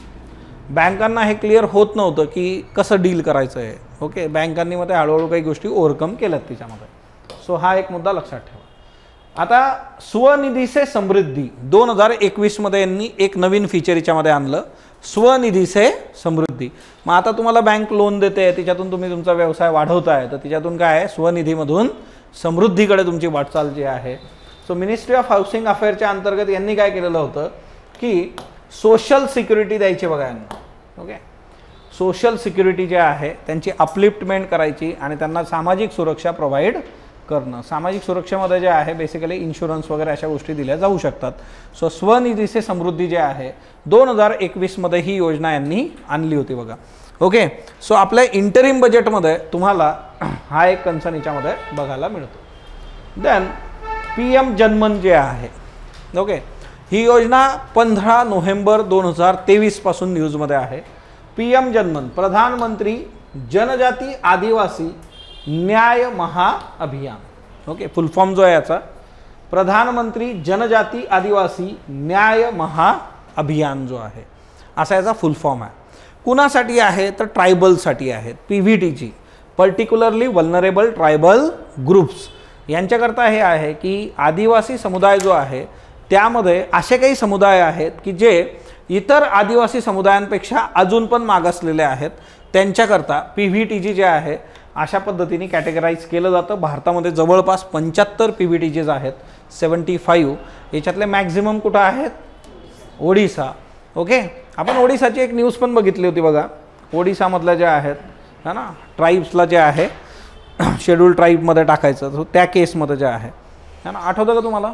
बँकांना हे क्लिअर होत नव्हतं की कसं डील करायचं आहे. ओके, बँकांनी मध्ये हळूहळू काही गोष्टी ओव्हरकम केल्यात त्याच्यामध्ये. सो हा एक मुद्दा लक्षात ठेवा. आता स्वनिधी से समृद्धी दोन हजार एकवीसमध्ये यांनी एक नवीन फीचर याच्यामध्ये आणलं, स्वनिधी से समृद्धी. मग आता तुम्हाला बँक लोन देते, त्याच्यातून तुम्ही तुमचा व्यवसाय वाढवताय, तर त्याच्यातून काय आहे स्वनिधीमधून समृद्धीकडे तुमची वाटचाल जी आहे. सो मिनिस्ट्री ऑफ हाऊसिंग अफेअरच्या अंतर्गत यांनी काय केलेलं होतं की सोशल सिक्युरिटी द्यायची बघा यांना. ओके, सोशल सिक्युरिटी जे आहे त्यांची अपलिफ्टमेंट करायची आणि त्यांना सामाजिक सुरक्षा प्रोव्हाइड करणं. सामाजिक सुरक्षेमध्ये जे आहे बेसिकली इन्शुरन्स वगैरे अशा गोष्टी दिल्या जाऊ शकतात. सो स्वनिधी से समृद्धी जे आहे दोन हजार एकवीसमध्ये ही योजना यांनी आणली होती बघा. ओके, सो आपल्या इंटरिम बजेटमध्ये तुम्हाला हा एक कन्सर्न याच्यामध्ये बघायला मिळतो. देन पी एम जनमन जे आहे, ओके, ही योजना पंधरा नोव्हेंबर दोन हजार तेवीसपासून न्यूजमध्ये आहे. पी एम जनमन प्रधानमंत्री जनजाती आदिवासी न्याय महाअभियान. ओके, फुल फॉर्म जो आहे याचा प्रधानमंत्री जनजाती आदिवासी न्याय महाअभियान जो आहे असा याचा फुल फॉर्म आहे. कुणासाठी आहे तर ट्रायबलसाठी आहेत. पी व्ही टीची पर्टिक्युलरली वल्नरेबल ट्रायबल ग्रुप्स यांच्याकरता हे आहे की आदिवासी समुदाय जो आहे त्यामध्ये असे काही समुदाय आहेत की जे इतर आदिवासी समुदायांपेक्षा अजून पण मागासलेले आहेत. त्यांच्याकरता पी व्ही टी जी जे आहे अशा पद्धतीने कॅटेगराईज केलं जातं. भारतामध्ये जवळपास पंच्याहत्तर पी व्ही टी जीज आहेत, सेवन्टी फाईव्ह. याच्यातले मॅक्झिमम कुठं आहेत ओडिसा. ओके, आपण ओडिसाची एक न्यूज पण बघितली होती बघा. ओडिसामधल्या ज्या आहेत है ना ट्राईब्सला जे आहे शेड्यूल ट्राईबमध्ये टाकायचं, तर त्या केसमध्ये जे आहे है ना, आठवतं का तुम्हाला?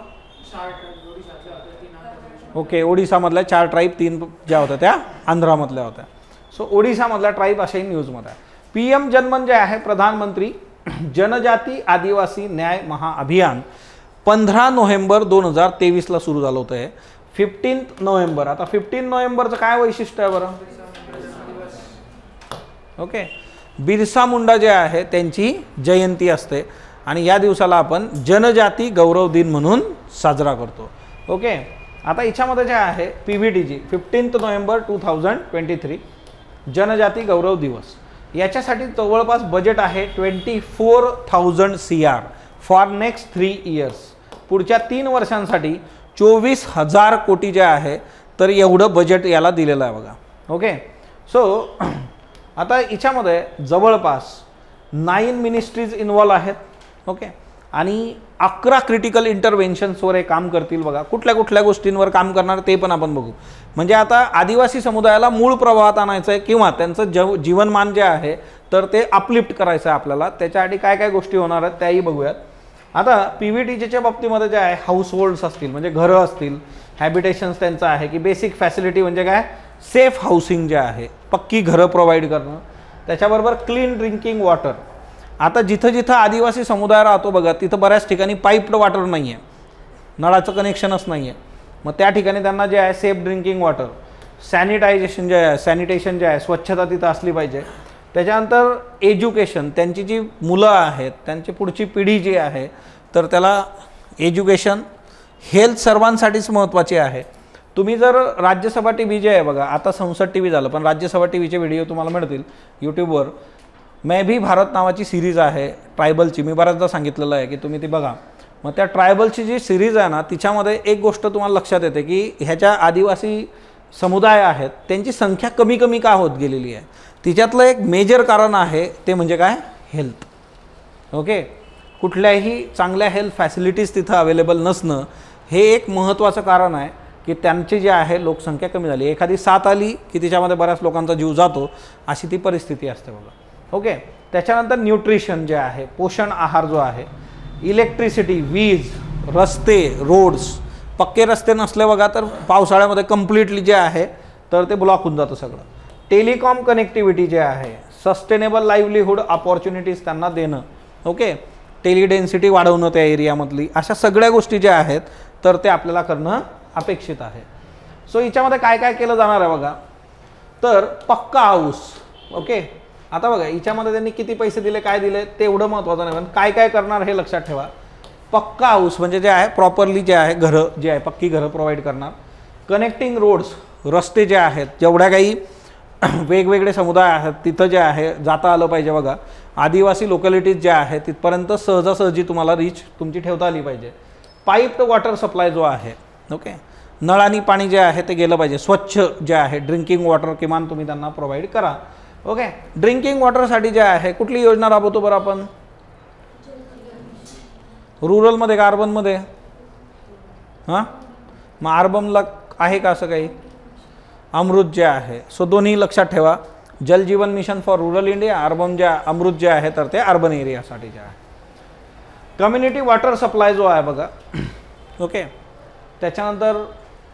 ओके, ओडिसामधल्या चार ट्राईब, तीन ज्या होत्या त्या आंध्रामधल्या होत्या. सो ओडिसामधल्या ट्राईब अशाही न्यूजमध्ये आहे. पी एम जनमन जे आहे प्रधानमंत्री जनजाती आदिवासी न्याय महाअभियान पंधरा नोव्हेंबर दोन हजार तेवीसला सुरू झालं होतं. हे फिफ्टीन्थ नोव्हेंबर. आता फिफ्टीन नोव्हेंबरचं काय वैशिष्ट्य आहे बरं? ओके, बिरसा मुंडा जे आहे त्यांची जयंती असते आणि या दिवसाला आपण जनजाती गौरव दिन म्हणून साजरा करतो. ओके, आता याच्यामध्ये जे आहे P V T G fifteenth November two thousand twenty three Janjati Gaurav Divas, याच्यासाठी जवळपास बजेट आहे twenty four thousand C R for next three years, पुढच्या तीन वर्षांसाठी चोवीस हजार कोटी जे आहे तर एवढं बजेट याला दिलेलं आहे बघा. ओके, सो आता याच्यामध्ये जवळपास नाईन मिनिस्ट्रीज इन्वॉल्व आहेत. ओके, आणि अकरा क्रिटिकल इंटरव्हेन्शन्सवर हे काम करतील बघा. कुठल्या कुठल्या गोष्टींवर काम करणार ते पण आपण बघू. म्हणजे आता आदिवासी समुदायाला मूळ प्रवाहात आणायचं आहे किंवा त्यांचं जव जीवनमान जे आहे तर ते अपलिफ्ट करायचं आहे आपल्याला. त्याच्यासाठी काय काय गोष्टी होणार आहेत त्याही बघूयात. आता पी व्ही टी जीच्या बाबतीमध्ये जे आहे हाऊस होल्ड्स असतील म्हणजे घरं असतील, हॅबिटेशन्स त्यांचं आहे की बेसिक फॅसिलिटी म्हणजे काय सेफ हाऊसिंग जे आहे, पक्की घरं प्रोव्हाइड करणं, त्याच्याबरोबर क्लीन ड्रिंकिंग वॉटर. आता जिथं जिथं आदिवासी समुदाय राहतो बघा तिथं बऱ्याच ठिकाणी पाईप्ड वॉटर नाही आहे, नळाचं कनेक्शनच नाही आहे. मग त्या ठिकाणी त्यांना जे आहे सेफ ड्रिंकिंग वॉटर, सॅनिटायझेशन जे आहे सॅनिटेशन जे आहे स्वच्छता तिथं असली पाहिजे. त्याच्यानंतर एज्युकेशन, त्यांची जी मुलं आहेत त्यांची पुढची पिढी जी आहे तर त्याला एज्युकेशन, हेल्थ सर्वांसाठीच महत्त्वाची आहे. तुम्ही जर राज्यसभा टी व्ही जे आहे बघा, आता संसद टी व्ही झालं पण राज्यसभा टी व्हीचे व्हिडिओ तुम्हाला मिळतील यूट्यूबवर. मैं भी भारत नावाची सिरीज आहे ट्रायबलची, मी बऱ्याचदा सांगितलेलं आहे की तुम्ही ती बघा. मग त्या ट्रायबलची जी सिरीज आहे ना तिच्यामध्ये एक गोष्ट तुम्हाला लक्षात येते की ह्याच्या आदिवासी समुदाय आहेत त्यांची संख्या कमी कमी का होत गेलेली आहे. तिच्यातलं एक मेजर कारण आहे ते म्हणजे काय, हेल्थ. ओके, कुठल्याही चांगल्या हेल्थ फॅसिलिटीज तिथं अवेलेबल नसणं हे एक महत्त्वाचं कारण आहे की त्यांची जी आहे लोकसंख्या कमी झाली. एखादी साथ आली की तिच्यामध्ये बऱ्याच लोकांचा जीव जातो, अशी ती परिस्थिती असते बघा. ओके, त्याच्यानंतर न्यूट्रिशन जे आहे, पोषण आहार जो आहे, इलेक्ट्रिसिटी, वीज, रस्ते, रोड्स. पक्के रस्ते नसले बघा तर पावसाळ्यामध्ये कम्प्लिटली जे आहे तर ते ब्लॉक होऊन जातं सगळं. टेलिकॉम कनेक्टिव्हिटी जे आहे, सस्टेनेबल लाईव्हलीहूड अपॉर्च्युनिटीज त्यांना देणं. ओके, टेलिडेन्सिटी वाढवणं त्या एरियामधली, अशा सगळ्या गोष्टी ज्या आहेत तर ते आपल्याला करणं अपेक्षित आहे. सो याच्यामध्ये काय काय केलं जाणार आहे बघा, तर पक्का हाऊस. ओके, आता बघा याच्यामध्ये त्यांनी किती पैसे दिले काय दिले ते एवढं महत्त्वाचं नाही पण काय काय करणार हे लक्षात ठेवा. पक्का हाऊस म्हणजे जे आहे प्रॉपरली जे आहे घरं जे आहे पक्की घरं प्रोव्हाइड करणार. कनेक्टिंग रोड्स, रस्ते जे आहेत जेवढ्या काही वेगवेगळे समुदाय आहेत तिथं जे आहे जाता आलं पाहिजे बघा. आदिवासी लोकॅलिटीज ज्या आहेत तिथपर्यंत सहजासहजी तुम्हाला रीच तुमची ठेवता आली पाहिजे. पाईप्ड वॉटर सप्लाय जो आहे, ओके, नळानी पाणी जे आहे ते गेलं पाहिजे, स्वच्छ जे आहे ड्रिंकिंग वॉटर किमान तुम्ही त्यांना प्रोव्हाइड करा. ओके, ड्रिंकिंग वॉटरसाठी जे आहे कुठली योजना राबवतो बरं आपण, रुरलमध्ये का अर्बनमध्ये? हां, मग अर्बनला आहे का असं काही? अमृत जे आहे, सो दोन्ही लक्षात ठेवा. Jal Jeevan mission for rural India, urban जे अमृत जे आहे तर ते अर्बन एरियासाठी जे आहे. कम्युनिटी वॉटर सप्लाय जो आहे बघा, ओके, त्याच्यानंतर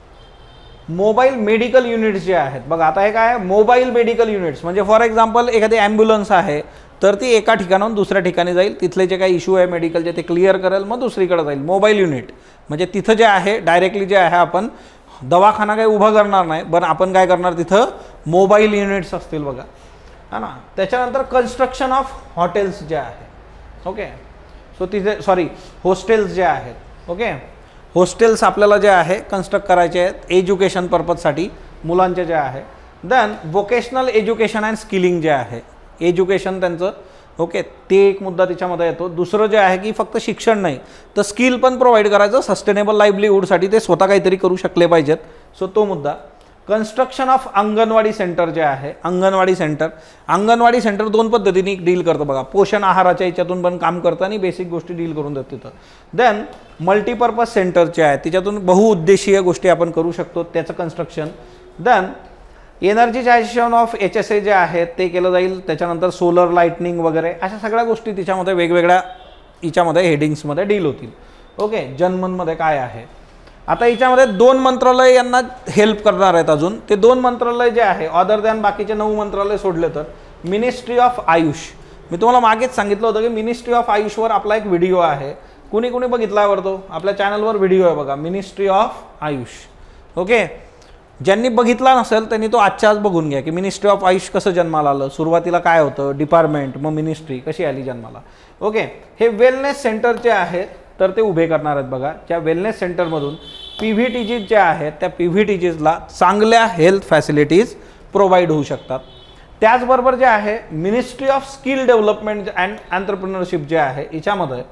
मोबाईल मेडिकल युनिट्स जे आहेत बघा. आता हे काय मोबाईल मेडिकल युनिट्स म्हणजे फॉर एक्झाम्पल एखादी ॲम्ब्युलन्स आहे तर ती एका ठिकाणाहून दुसऱ्या ठिकाणी जाईल, तिथले जे काही इश्यू आहे मेडिकलचे ते क्लिअर करेल, मग दुसरीकडे जाईल. मोबाईल युनिट म्हणजे तिथं जे आहे डायरेक्टली जे आहे आपण दवाखाना काही उभा करणार नाही पण आपण काय करणार तिथं मोबाईल युनिट्स असतील बघा, है ना. त्याच्यानंतर कन्स्ट्रक्शन ऑफ हॉटेल्स जे आहे, ओके, सो तिथे सॉरी हॉस्टेल्स जे आहेत, ओके, हॉस्टेल्स आपल्याला जे आहे कन्स्ट्रक्ट करायचे आहेत एज्युकेशन पर्पजसाठी मुलांचे जे आहे. Then vocational education and skilling जे आहे, एज्युकेशन त्यांचं, ओके, ते एक मुद्दा त्याच्यामध्ये येतो. दुसरं जे आहे की फक्त शिक्षण नाही तर स्किल पण प्रोव्हाइड करायचं सस्टेनेबल लाईव्हलीहूडसाठी, ते स्वतः काहीतरी करू शकले पाहिजेत, सो तो मुद्दा. कन्स्ट्रक्शन ऑफ अंगणवाडी सेंटर जे आहे, अंगणवाडी सेंटर अंगणवाडी सेंटर दोन पद्धतीने डील करतं बघा. पोषण आहाराच्या याच्यातून पण काम करतं आणि बेसिक गोष्टी डील करून देत तिथं. देन मल्टीपर्पज सेंटरचे आहे, तिच्यातून बहुउद्देशीय गोष्टी आपण करू शकतो, त्याचं construction. Then energisation of H S A जे आहेत ते केलं जाईल. त्याच्यानंतर सोलर लाईटनिंग वगैरे अशा सगळ्या गोष्टी तिच्यामध्ये वेगवेगळ्या हिच्यामध्ये हेडिंग्समध्ये डील होतील. ओके, जनमनमध्ये काय आहे. आता याच्यामध्ये दोन मंत्रालय यांना हेल्प करणार आहेत अजून. ते दोन मंत्रालय जे आहे अदर दॅन बाकीचे नऊ मंत्रालय सोडले तर मिनिस्ट्री ऑफ आयुष. मी तुम्हाला मागेच सांगितलं होतं की मिनिस्ट्री ऑफ आयुषवर आपला एक व्हिडिओ आहे, कुणी कुणी बघितलावर तो आपल्या चॅनलवर व्हिडिओ आहे बघा, मिनिस्ट्री ऑफ आयुष. ओके, ज्यांनी बघितला नसेल त्यांनी तो आजच्या आज बघून घ्या की मिनिस्ट्री ऑफ आयुष कसं जन्माला आलं, सुरुवातीला काय होतं डिपार्टमेंट, मग मिनिस्ट्री कशी आली जन्माला. ओके, हे वेलनेस सेंटरचे आहेत तर ते उभे करणार आहेत बघा. त्या वेलनेस सेंटरमधून पी व्ही टी जीज ज्या आहेत त्या पी व्ही टी जीजला चांगल्या हेल्थ फॅसिलिटीज प्रोव्हाइड होऊ शकतात. त्याचबरोबर जे आहे ministry of skill development and entrepreneurship जे आहे याच्यामध्ये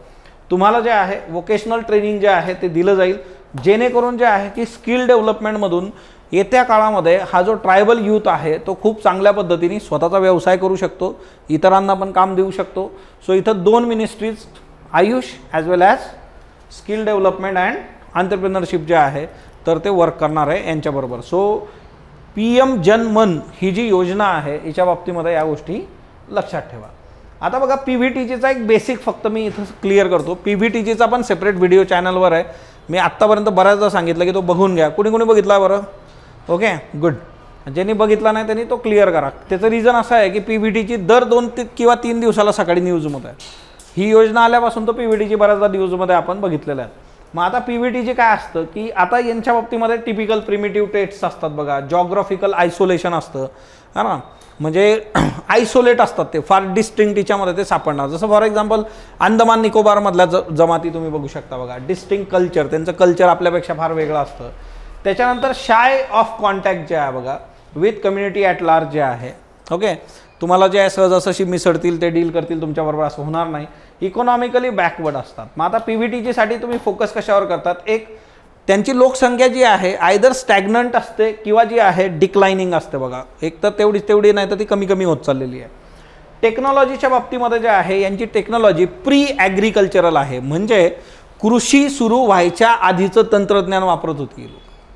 तुम्हाला जे आहे वोकेशनल ट्रेनिंग जे आहे ते दिलं जाईल, जेणेकरून जे आहे की स्किल डेव्हलपमेंटमधून येत्या काळामध्ये हा जो ट्रायबल यूथ आहे तो खूप चांगल्या पद्धतीने स्वतःचा व्यवसाय करू शकतो, इतरांना पण काम देऊ शकतो. सो इथं दोन ministries, Ayush as well as skill development and entrepreneurship जे आहे तर ते वर्क करणार आहे यांच्याबरोबर. सो पी एम जन मन ही जी योजना आहे याच्या बाबतीमध्ये या गोष्टी लक्षात ठेवा. आता बघा पी व्ही टी जीचा एक बेसिक फक्त मी इथं क्लिअर करतो. पी व्ही टी जीचा पण सेपरेट व्हिडिओ चॅनलवर आहे. मी आत्तापर्यंत बऱ्याचदा सांगितलं की तो बघून घ्या. कुणी कुणी बघितला बरं? Okay good. ज्यांनी बघितला नाही त्यांनी तो क्लिअर करा. त्याचं रिझन असं आहे की पी व्ही टीची दर दोन ते किंवा तीन दिवसाला सकाळी न्यूजमध्ये आहे. ही योजना आल्यापासून तो पी व्ही टीची बऱ्याचदा न्यूजमध्ये आपण बघितलेलं आहे. मग आता पी व्ही टीची काय असतं की आता यांच्या बाबतीमध्ये टिपिकल प्रिमिटिव्ह टेट्स असतात बघा, जॉग्राफिकल आयसोलेशन असतं है ना, म्हणजे आयसोलेट असतात ते, फार डिस्टिंक्ट याच्यामध्ये ते सापडणार. जसं फॉर एक्झाम्पल अंदमान निकोबारमधल्या ज जमाती तुम्ही बघू शकता बघा, डिस्टिंक्ट कल्चर, त्यांचं कल्चर आपल्यापेक्षा फार वेगळं असतं. त्याच्यानंतर शाय ऑफ कॉन्टॅक्ट जे आहे बघा विथ कम्युनिटी ॲट लार्ज जे आहे. ओके, तुम्हाला जे आहे सहजासहजी मिसळतील, ते डील करतील तुमच्याबरोबर असं होणार नाही. इकॉनॉमिकली बॅकवर्ड असतात. मग आता पी व्ही टी जीसाठी तुम्ही फोकस कशावर करतात? एक त्यांची लोकसंख्या जी आहे आयदर स्टॅग्नंट असते किंवा जी आहे डिक्लाइनिंग असते बघा. एक तर तेवढी तेवढी नाही तर ती कमी कमी होत चाललेली आहे. टेक्नॉलॉजीच्या बाबतीमध्ये जे आहे यांची टेक्नॉलॉजी प्री ॲग्रिकल्चरल आहे, म्हणजे कृषी सुरू व्हायच्या आधीचं तंत्रज्ञान वापरत होती.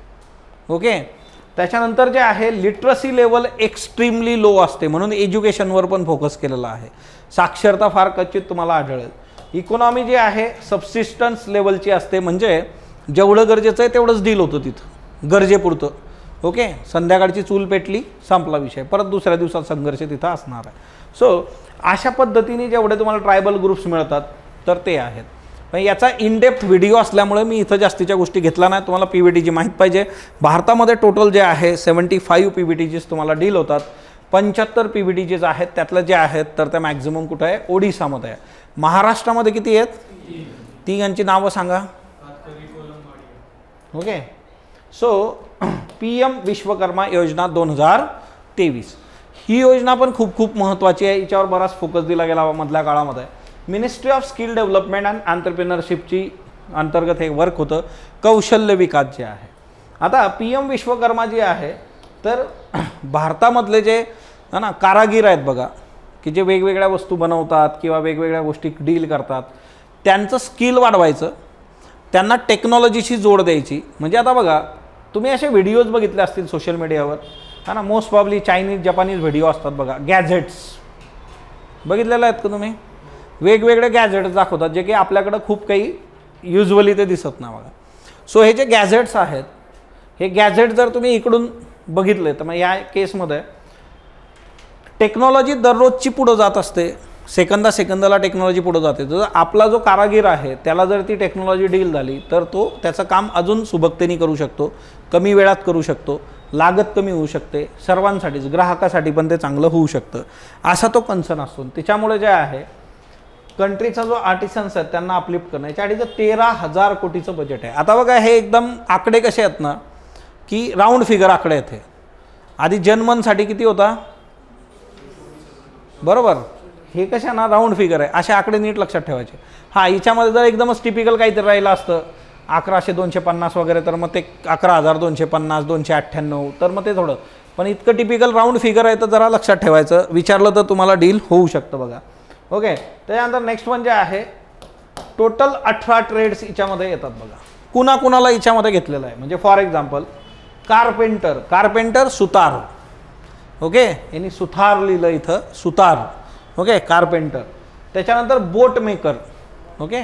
ओके, त्याच्यानंतर जे आहे लिटरसी लेवल एक्स्ट्रीमली लो असते, म्हणून एज्युकेशनवर पण फोकस केलेला आहे. साक्षरता फार क्वचित तुम्हाला आढळेल. इकॉनॉमी जी आहे सबसिस्टन्स लेवलची असते, म्हणजे जेवढं गरजेचं आहे तेवढंच डील होतं तिथं, गरजेपुरतं. ओके, संध्याकाळची चूल पेटली, संपला विषय, परत दुसऱ्या दिवसात संघर्ष तिथं असणार आहे. सो अशा पद्धतीने जेवढे तुम्हाला ट्रायबल ग्रुप्स मिळतात तर ते आहेत. याचा इनडेप्थ व्हिडिओ असल्यामुळे मी इथं जास्तीच्या गोष्टी घेतला नाही. तुम्हाला पी व्ही टी जी माहीत पाहिजे. भारतामध्ये टोटल जे आहे seventy five P V T Gs तुम्हाला डील होतात. पंच्याहत्तर पी व्ही टी जीज आहेत, त्यातल्या जे आहेत तर त्या मॅक्झिमम कुठं आहे? ओडिसामध्ये आहे. महाराष्ट्रामध्ये किती आहेत? तिघांची नावं सांगा. Okay, so P M Vishwakarma योजना दोन हजार तेवीस ही योजना पण खूप खूप महत्त्वाची आहे. याच्यावर बराच फोकस दिला गेला मधल्या काळामध्ये. Ministry of skill development and एंटरप्रेन्योरशिपची अंतर्गत हे वर्क होतं, कौशल्य विकास जे आहे. आता पी एम विश्वकर्मा जी आहे तर भारतामधले जे है ना कारागीर आहेत बघा, की जे वेगवेगळ्या वस्तू बनवतात किंवा वेगवेगळ्या गोष्टी डील करतात, त्यांचं स्किल वाढवायचं, त्यांना टेक्नॉलॉजीशी जोड द्यायची. म्हणजे आता बघा तुम्ही असे व्हिडिओज बघितले असतील सोशल मीडियावर है ना, most probably Chinese Japanese video असतात बघा, गॅझेट्स बघितलेले आहेत का तुम्ही? वेगवेगळे गॅझेट्स दाखवतात जे की आपल्याकडं खूप काही युजली ते दिसत नाही बघा. सो हे जे गॅझेट्स आहेत, हे गॅझेट जर तुम्ही इकडून बघितले तर मग या केसमध्ये टेक्नॉलॉजी दररोजची पुढं जात असते, सेकंदा सेकंदाला टेक्नॉलॉजी पुढं जाते. जर आपला जो कारागीर आहे त्याला जर ती टेक्नॉलॉजी डील झाली तर तो त्याचं काम अजून सुबकतेने करू शकतो, कमी वेळात करू शकतो, लागत कमी होऊ शकते, सर्वांसाठीच, ग्राहकासाठी पण ते चांगलं होऊ शकतं, असा तो कन्सर्न असतो. त्याच्यामुळे जे आहे कंट्रीचा जो आर्टिसन्स आहेत त्यांना अपलिफ्ट करणं, याच्यासाठीचं तेरा हजार कोटीचं बजेट आहे. आता बघा हे एकदम आकडे कसे आहेत ना, की राऊंड फिगर आकडे आहेत. हे आधी जनमनसाठी किती होता बरोबर, हे कशा ना राऊंड फिगर आहे, असे आकडे नीट लक्षात ठेवायचे. हां, याच्यामध्ये जर एकदमच टिपिकल काहीतरी राहिलं असतं अकराशे दोनशे पन्नास वगैरे तर मग ते अकरा हजार दोनशे पन्नास दोनशे अठ्ठ्याण्णव तर मग ते थोडं, पण इतकं टिपिकल राऊंड फिगर आहे तर जरा लक्षात ठेवायचं. विचारलं तर तुम्हाला डील होऊ शकतं बघा. ओके, त्याच्यानंतर नेक्स्ट वन जे आहे टोटल अठरा ट्रेड्स याच्यामध्ये येतात बघा. कुणा कुणाला याच्यामध्ये घेतलेलं आहे, म्हणजे फॉर एक्झाम्पल कार्पेंटर, कार्पेंटर सुतार. ओके, यांनी सुथार लिहिलं इथं, सुतार. Okay, carpenter. त्याच्यानंतर बोट मेकर. ओके,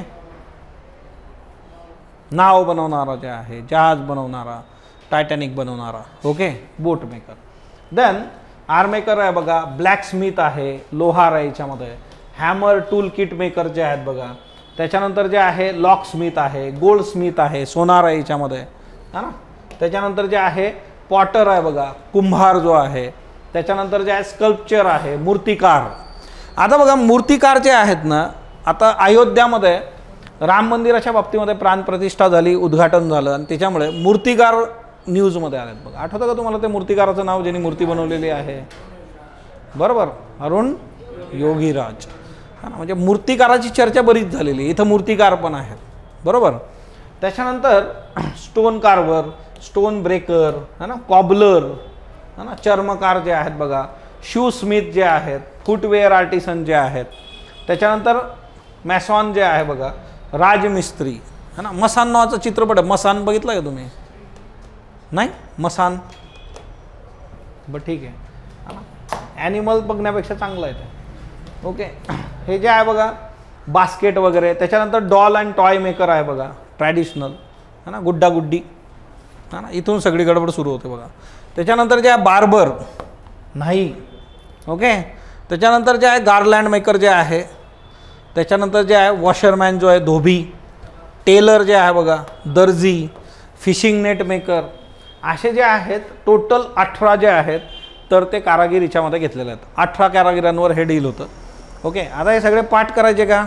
नाव बनवणारा जे आहे, जहाज बनवणारा, टायटॅनिक बनवणारा. Okay, boat maker. Then armourer आहे बघा, ब्लॅक स्मिथ आहे, लोहार आहे याच्यामध्ये, हॅमर टूल किट मेकर जे आहेत बघा. त्याच्यानंतर जे आहे लॉक स्मिथ आहे, गोल्ड स्मिथ आहे, सोनार आहे याच्यामध्ये है ना. त्याच्यानंतर जे आहे पॉटर आहे बघा, कुंभार जो आहे. त्याच्यानंतर जे आहे स्कल्पचर आहे, मूर्तिकार. आता बघा मूर्तिकार जे आहेत ना, आता अयोध्यामध्ये राम मंदिराच्या बाबतीमध्ये प्राणप्रतिष्ठा झाली, उद्घाटन झालं आणि त्याच्यामुळे मूर्तिकार न्यूजमध्ये आलेत बघा. आठवतं का तुम्हाला ते मूर्तिकाराचं नाव, ज्यांनी मूर्ती बनवलेली आहे? बरोबर, अरुण योगीराज. हा ना, म्हणजे मूर्तिकाराची चर्चा बरीच झालेली आहे, इथं मूर्तिकार पण आहेत, बरोबर. त्याच्यानंतर स्टोन कार्वर, स्टोन ब्रेकर, है ना, कॉबलर, है ना, चर्मकार जे आहेत बघा, शू स्मिथ जे आहेत, फुटवेअर आर्टिसन जे आहेत, त्याच्यानंतर मॅसॉन जे आहे बघा, राजमिस्त्री, है ना. मसान नावाचं चित्रपट आहे, मसान बघितलं का तुम्ही? नाही, मसान, बरं ठीक आहे, है ना. ॲनिमल बघण्यापेक्षा चांगलं आहे ते, ओके. हे जे आहे बघा बास्केट वगैरे, त्याच्यानंतर डॉल अँड टॉय मेकर आहे बघा, ट्रॅडिशनल, है ना, गुड्डा गुड्डी, है ना. इथून सगळी गडबड सुरू होते बघा. त्याच्यानंतर जे आहे बार्बर, नाही, ओके. त्याच्यानंतर जे आहे गार्लँड मेकर जे आहे, त्याच्यानंतर जे आहे वॉशरमॅन जो आहे, धोबी, टेलर जे आहे बघा, दर्जी, फिशिंग नेट मेकर, असे जे आहेत टोटल अठरा जे आहेत तर ते कारागीर याच्यामध्ये घेतलेले आहेत. अठरा कारागिरांवर हे डील होतं, ओके. आता हे सगळे पाठ करायचे का?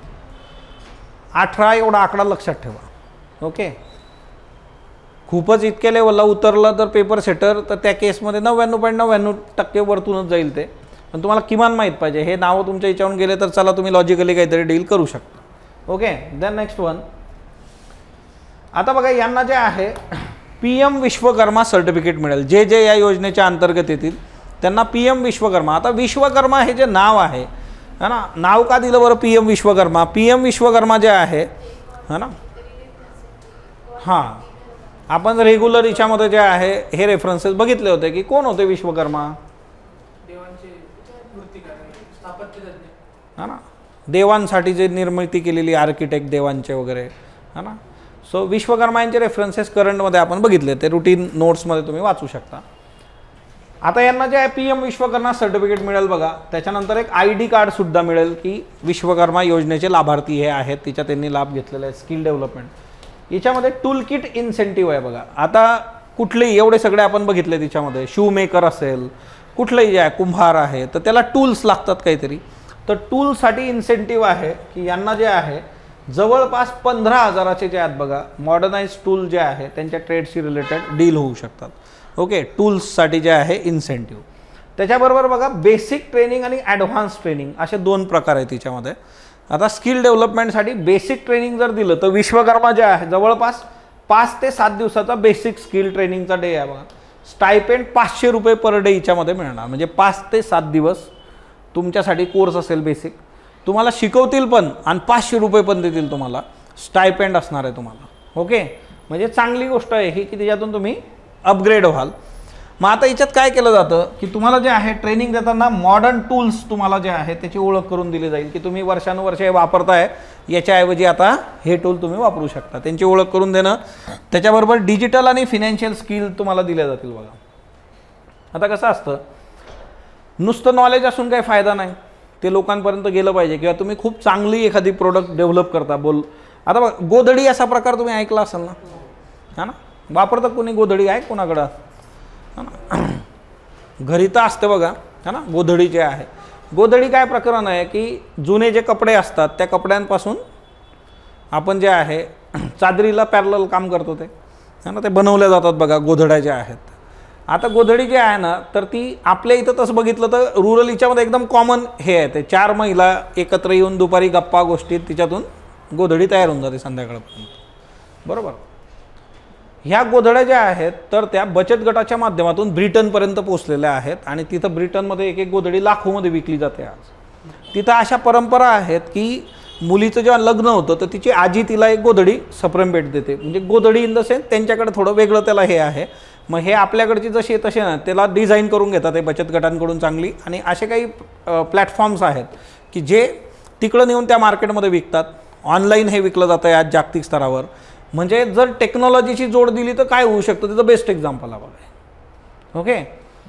अठरा एवढा आकडा लक्षात ठेवा, ओके. खूपच इतके लेवलला उतरलं तर पेपर सेटर तर त्या केसमध्ये नव्याण्णव पॉईंट नव्याण्णव टक्के वरतूनच जाईल ते, पण तुम्हाला किमान माहीत पाहिजे. हे नावं तुमच्या याच्यावरून गेले तर चला तुम्ही लॉजिकली काहीतरी डील करू शकता, ओके. Then next one. आता बघा यांना जे आहे पी एम विश्वकर्मा सर्टिफिकेट मिळेल, जे जे या योजनेच्या अंतर्गत येतील त्यांना पी एम विश्वकर्मा. आता विश्वकर्मा हे जे नाव आहे, है ना, नाव का दिलं बरं P M Vishwakarma? P M Vishwakarma जे आहे, है ना, हां, आपण रेग्युलर याच्यामध्ये जे आहे हे रेफरन्सेस बघितले होते की कोण होते विश्वकर्मा, है ना, देवांसाठी जे निर्मिती केलेली आर्किटेक्ट देवांचे वगैरे, है ना. सो विश्वकर्मा यांचे रेफरन्सेस करंटमध्ये आपण बघितले, ते रुटीन नोट्समध्ये तुम्ही वाचू शकता. आता यांना जे आहे पी एम विश्वकर्मा सर्टिफिकेट मिळेल बघा. त्याच्यानंतर एक आय डी कार्डसुद्धा मिळेल की विश्वकर्मा योजनेचे लाभार्थी हे आहेत, तिच्या त्यांनी लाभ घेतलेला आहे. स्किल डेव्हलपमेंट याच्यामध्ये टूल किट इन्सेंटिव्ह आहे बघा. आता कुठलेही एवढे सगळे आपण बघितले तिच्यामध्ये, शू मेकर असेल, कुठलंही जे आहे कुंभार आहे तर त्याला टूल्स लागतात काहीतरी, तर टूल्ससाठी इन्सेंटिव्ह आहे की यांना जे आहे जवळपास पंधरा हजाराचे जे आहेत बघा मॉडर्नाइज टूल जे आहे त्यांच्या ट्रेडशी रिलेटेड डील होऊ शकतात, ओके. टूल्ससाठी जे आहे इन्सेंटिव्ह. त्याच्याबरोबर बघा बेसिक ट्रेनिंग आणि ॲडव्हान्स ट्रेनिंग असे दोन प्रकार आहेत तिच्यामध्ये. आता स्किल डेव्हलपमेंटसाठी बेसिक ट्रेनिंग जर दिलं तर विश्वकर्मा जे आहे जवळपास पाच ते सात दिवसाचा बेसिक स्किल ट्रेनिंगचा डे आहे बघा. स्टायपेंड पाचशे रुपये पर डे याच्यामध्ये मिळणार, म्हणजे पाच ते सात दिवस तुमच्यासाठी कोर्स असेल बेसिक, तुम्हाला शिकवतील पण आणि पाचशे रुपये पण देतील तुम्हाला, स्टायपेंड असणार आहे तुम्हाला, ओके. म्हणजे चांगली गोष्ट आहे ही की त्याच्यातून तुम्ही अपग्रेड व्हाल. मग आता याच्यात काय केलं जातं की तुम्हाला जे आहे ट्रेनिंग देताना मॉडर्न टूल्स तुम्हाला जे आहे त्याची ओळख करून दिली जाईल की तुम्ही वर्षानुवर्ष हे वापरताय, याच्याऐवजी आता हे टूल तुम्ही वापरू शकता, त्यांची ओळख करून देणं. त्याच्याबरोबर डिजिटल आणि फिनान्शियल स्किल तुम्हाला दिल्या जातील बघा. आता कसं असतं, नुसतं नॉलेज असून काही फायदा नाही, ते लोकांपर्यंत गेलं पाहिजे. किंवा तुम्ही खूप चांगली एखादी प्रोडक्ट डेव्हलप करता, बोल आता बघ गोधडी असा प्रकार तुम्ही ऐकला असाल ना, हा ना, वापरतात कोणी गोधडी आहे कोणाकडं, हा ना, घरी तर असते बघा, हा ना. गोधडी जे आहे, गोधडी काय प्रकरण आहे की जुने जे कपडे असतात त्या कपड्यांपासून आपण जे आहे चादरीला पॅरलल काम करतो ते, हा ना, ते बनवल्या जातात बघा गोधड्या ज्या आहेत. आता गोधडी जी आहे ना तर ती आपल्या इथं तसं बघितलं तर रुरल याच्यामध्ये एकदम कॉमन हे आहे, ते चार महिला एकत्र येऊन दुपारी गप्पा गोष्टीत तिच्यातून गोधडी तयार होऊन जाते संध्याकाळपर्यंत, बरोबर. ह्या गोधड्या ज्या आहेत तर त्या बचत गटाच्या माध्यमातून ब्रिटनपर्यंत पोहोचलेल्या आहेत आणि तिथं ब्रिटनमध्ये एक एक गोधडी लाखोमध्ये विकली जाते आज. तिथं अशा परंपरा आहेत की मुलीचं जेव्हा लग्न होतं तर तिची आजी तिला एक गोधडी सप्रेम भेट देते, म्हणजे गोधडी इन द सेन्स त्यांच्याकडे थोडं वेगळं त्याला हे आहे. मग हे आपल्याकडची जशी आहे तसे ना त्याला डिझाईन करून घेतात ते बचत गटांकडून चांगली, आणि असे काही प्लॅटफॉर्म्स आहेत की जे तिकडं नेऊन त्या मार्केटमध्ये विकतात. ऑनलाईन हे विकलं जातं आहे आज जागतिक स्तरावर. म्हणजे जर टेक्नॉलॉजीची जोड दिली तर काय होऊ शकतं त्याचं बेस्ट एक्झाम्पल आहे बघा, ओके.